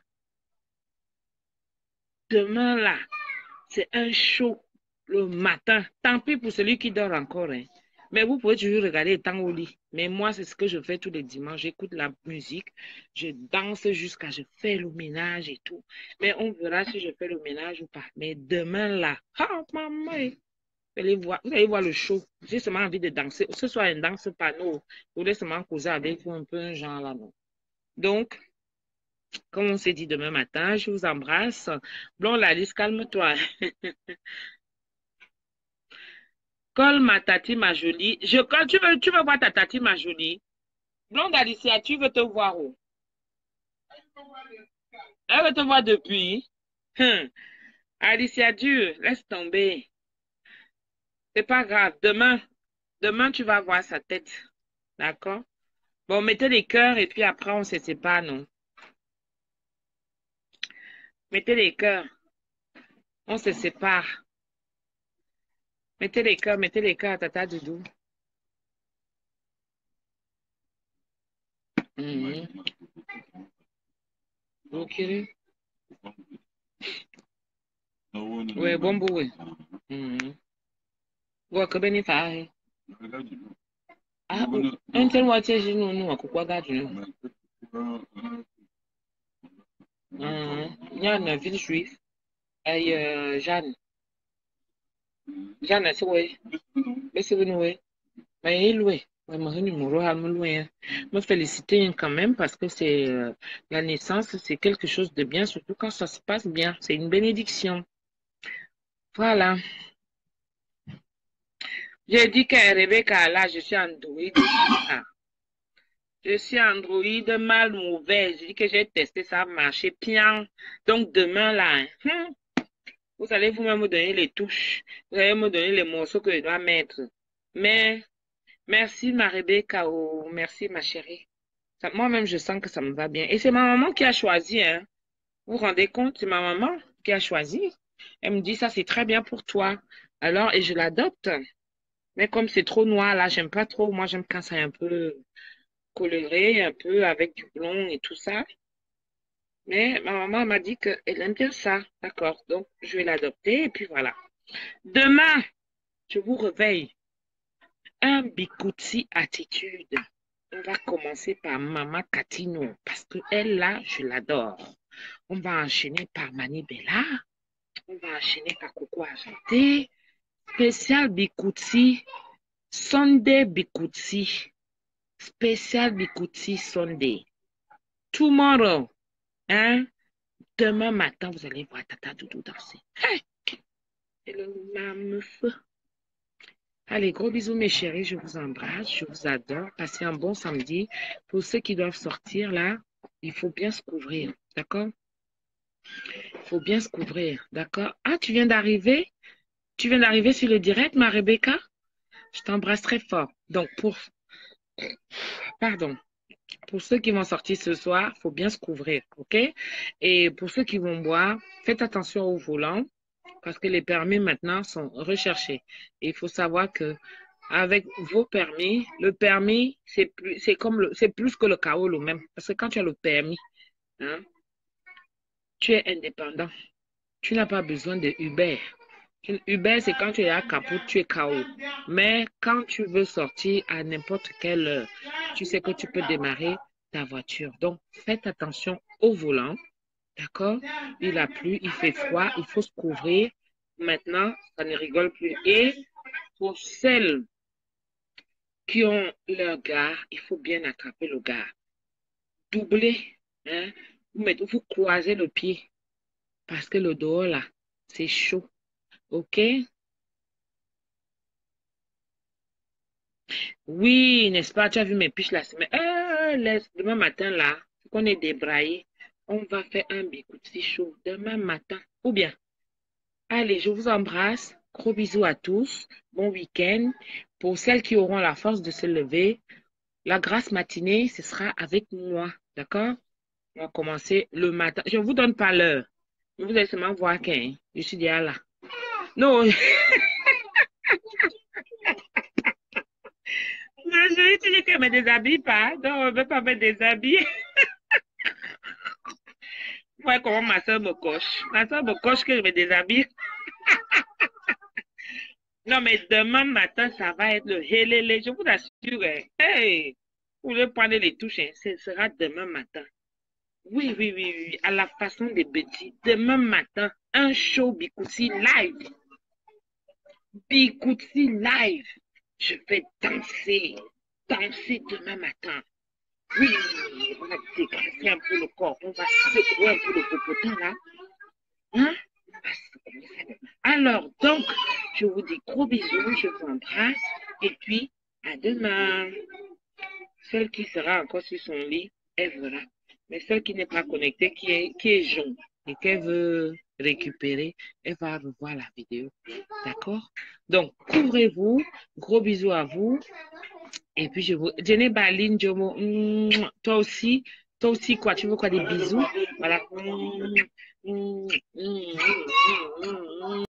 Demain, là, c'est un show le matin. Tant pis pour celui qui dort encore. Hein. Mais vous pouvez toujours regarder le temps au lit. Mais moi, c'est ce que je fais tous les dimanches. J'écoute la musique, je danse jusqu'à je fais le ménage et tout. Mais on verra si je fais le ménage ou pas. Mais demain, là, oh, maman, vous allez voir, vous allez voir le show. J'ai seulement envie de danser. Ce soit un danse panneau. Vous voulez seulement causer avec vous un peu un genre là, non. Donc, comme on s'est dit demain matin, je vous embrasse. Blond Alice, calme-toi. Colle ma tati, ma jolie. Je colle, tu veux, tu veux voir ta tati, ma jolie. Blonde Alicia, tu veux te voir où? Elle veut te voir depuis. Hum. Alicia, Dieu, laisse tomber. C'est pas grave. Demain, demain, tu vas voir sa tête. D'accord? Bon, mettez les cœurs et puis après, on se sépare, non? Mettez les cœurs. On se sépare. Mettez les cœurs, mettez les cœurs à Tata Doudou. Mm-hmm. Ok. Oui, bon bout, oui. Mm-hmm. Ouais, que béni fait. Ah, un tel moitié, je nous, nous, à quoi garder nous? Il y a une ville juive. Et Jeanne. Jeanne, c'est oui. Mais c'est oui. Mais il oui. Me féliciter quand même parce que c'est euh, la naissance, c'est quelque chose de bien, surtout quand ça se passe bien. C'est une bénédiction. Voilà. J'ai dit que Rebecca, là, je suis Android. Ah. Je suis Android mal mauvais. J'ai dit que j'ai testé, ça a marché bien. Donc demain, là, hein, vous allez vous-même me donner les touches. Vous allez me donner les morceaux que je dois mettre. Mais Merci, ma Rebecca. Oh, merci, ma chérie. Moi-même, je sens que ça me va bien. Et c'est ma maman qui a choisi, hein. Vous vous rendez compte, c'est ma maman qui a choisi. Elle me dit, ça, c'est très bien pour toi. Alors, et je l'adopte. Mais comme c'est trop noir, là, j'aime pas trop. Moi, j'aime quand c'est un peu coloré, un peu avec du blond et tout ça. Mais ma maman m'a dit qu'elle aime bien ça. D'accord. Donc, je vais l'adopter et puis voilà. Demain, je vous réveille. Un Bikuti attitude. On va commencer par Maman Katino parce que elle, là, je l'adore. On va enchaîner par Mani Bella. On va enchaîner par Coco Argenté. Spécial Bikuti. Sunday Bikuti. Spécial Bikuti Sunday. Tomorrow. Hein? Demain matin, vous allez voir Tata Doudou danser. Hey! C'est le même feu. Allez, gros bisous mes chéris, je vous embrasse, je vous adore. Passez un bon samedi. Pour ceux qui doivent sortir là, il faut bien se couvrir, d'accord? Il faut bien se couvrir, d'accord? Ah, tu viens d'arriver? Tu viens d'arriver sur le direct, ma Rebecca? Je t'embrasse très fort. Donc, pour... Pardon. Pour ceux qui vont sortir ce soir, il faut bien se couvrir, ok? Et pour ceux qui vont boire, faites attention au volant. Parce que les permis maintenant sont recherchés. Et il faut savoir que avec vos permis, le permis, c'est plus, c'est comme le, c'est plus que le K O le même. Parce que quand tu as le permis, hein, tu es indépendant. Tu n'as pas besoin de Uber. Uber, c'est quand tu es à capot, tu es K O. Mais quand tu veux sortir à n'importe quelle heure, tu sais que tu peux démarrer ta voiture. Donc, faites attention au volant. D'accord? Il a plu, il fait froid, il faut se couvrir. Maintenant, ça ne rigole plus. Et pour celles qui ont leur gars, il faut bien attraper le gars. Doublez, hein? Vous, mettez, vous croisez le pied. Parce que le dehors, là, c'est chaud. OK? Oui, n'est-ce pas? Tu as vu mes piches la semaine. Euh, laisse, demain matin, là, qu'on est débraillé, on va faire un bikuti chaud demain matin. Ou bien, allez, je vous embrasse. Gros bisous à tous. Bon week-end. Pour celles qui auront la force de se lever, la grasse matinée, ce sera avec moi. D'accord? On va commencer le matin. Je ne vous donne pas l'heure. Vous allez seulement voir qu'un. Je suis déjà là. Non. Non, je vais te dire qu'elle ne me déshabille pas. Donc, on ne veut pas me déshabiller. Ouais, comment ma soeur me coche. Ma soeur me coche que je me déshabille. Non, mais demain matin, ça va être le hélélé. Je vous assure. Hey, vous voulez prendre les touches, hein, ce sera demain matin. Oui, oui, oui, oui, à la façon des petits. Demain matin, un show Bikuti live. Bikuti live. Je vais danser. Danser demain matin. Oui, on va dégraisser un peu le corps. On va secouer un peu le popotin là. Hein? Alors, donc, je vous dis gros bisous, je vous embrasse. Et puis, à demain. Celle qui sera encore sur son lit, elle verra. Mais celle qui n'est pas connectée, qui est, qui est jaune et qu'elle veut récupérer, elle va revoir la vidéo. D'accord? Donc, couvrez-vous. Gros bisous à vous. Et puis, je vous... Jenny Baline, Jomo, mm, toi aussi, toi aussi, quoi? Tu veux quoi? Des bisous? Voilà. Mm, mm, mm, mm, mm, mm.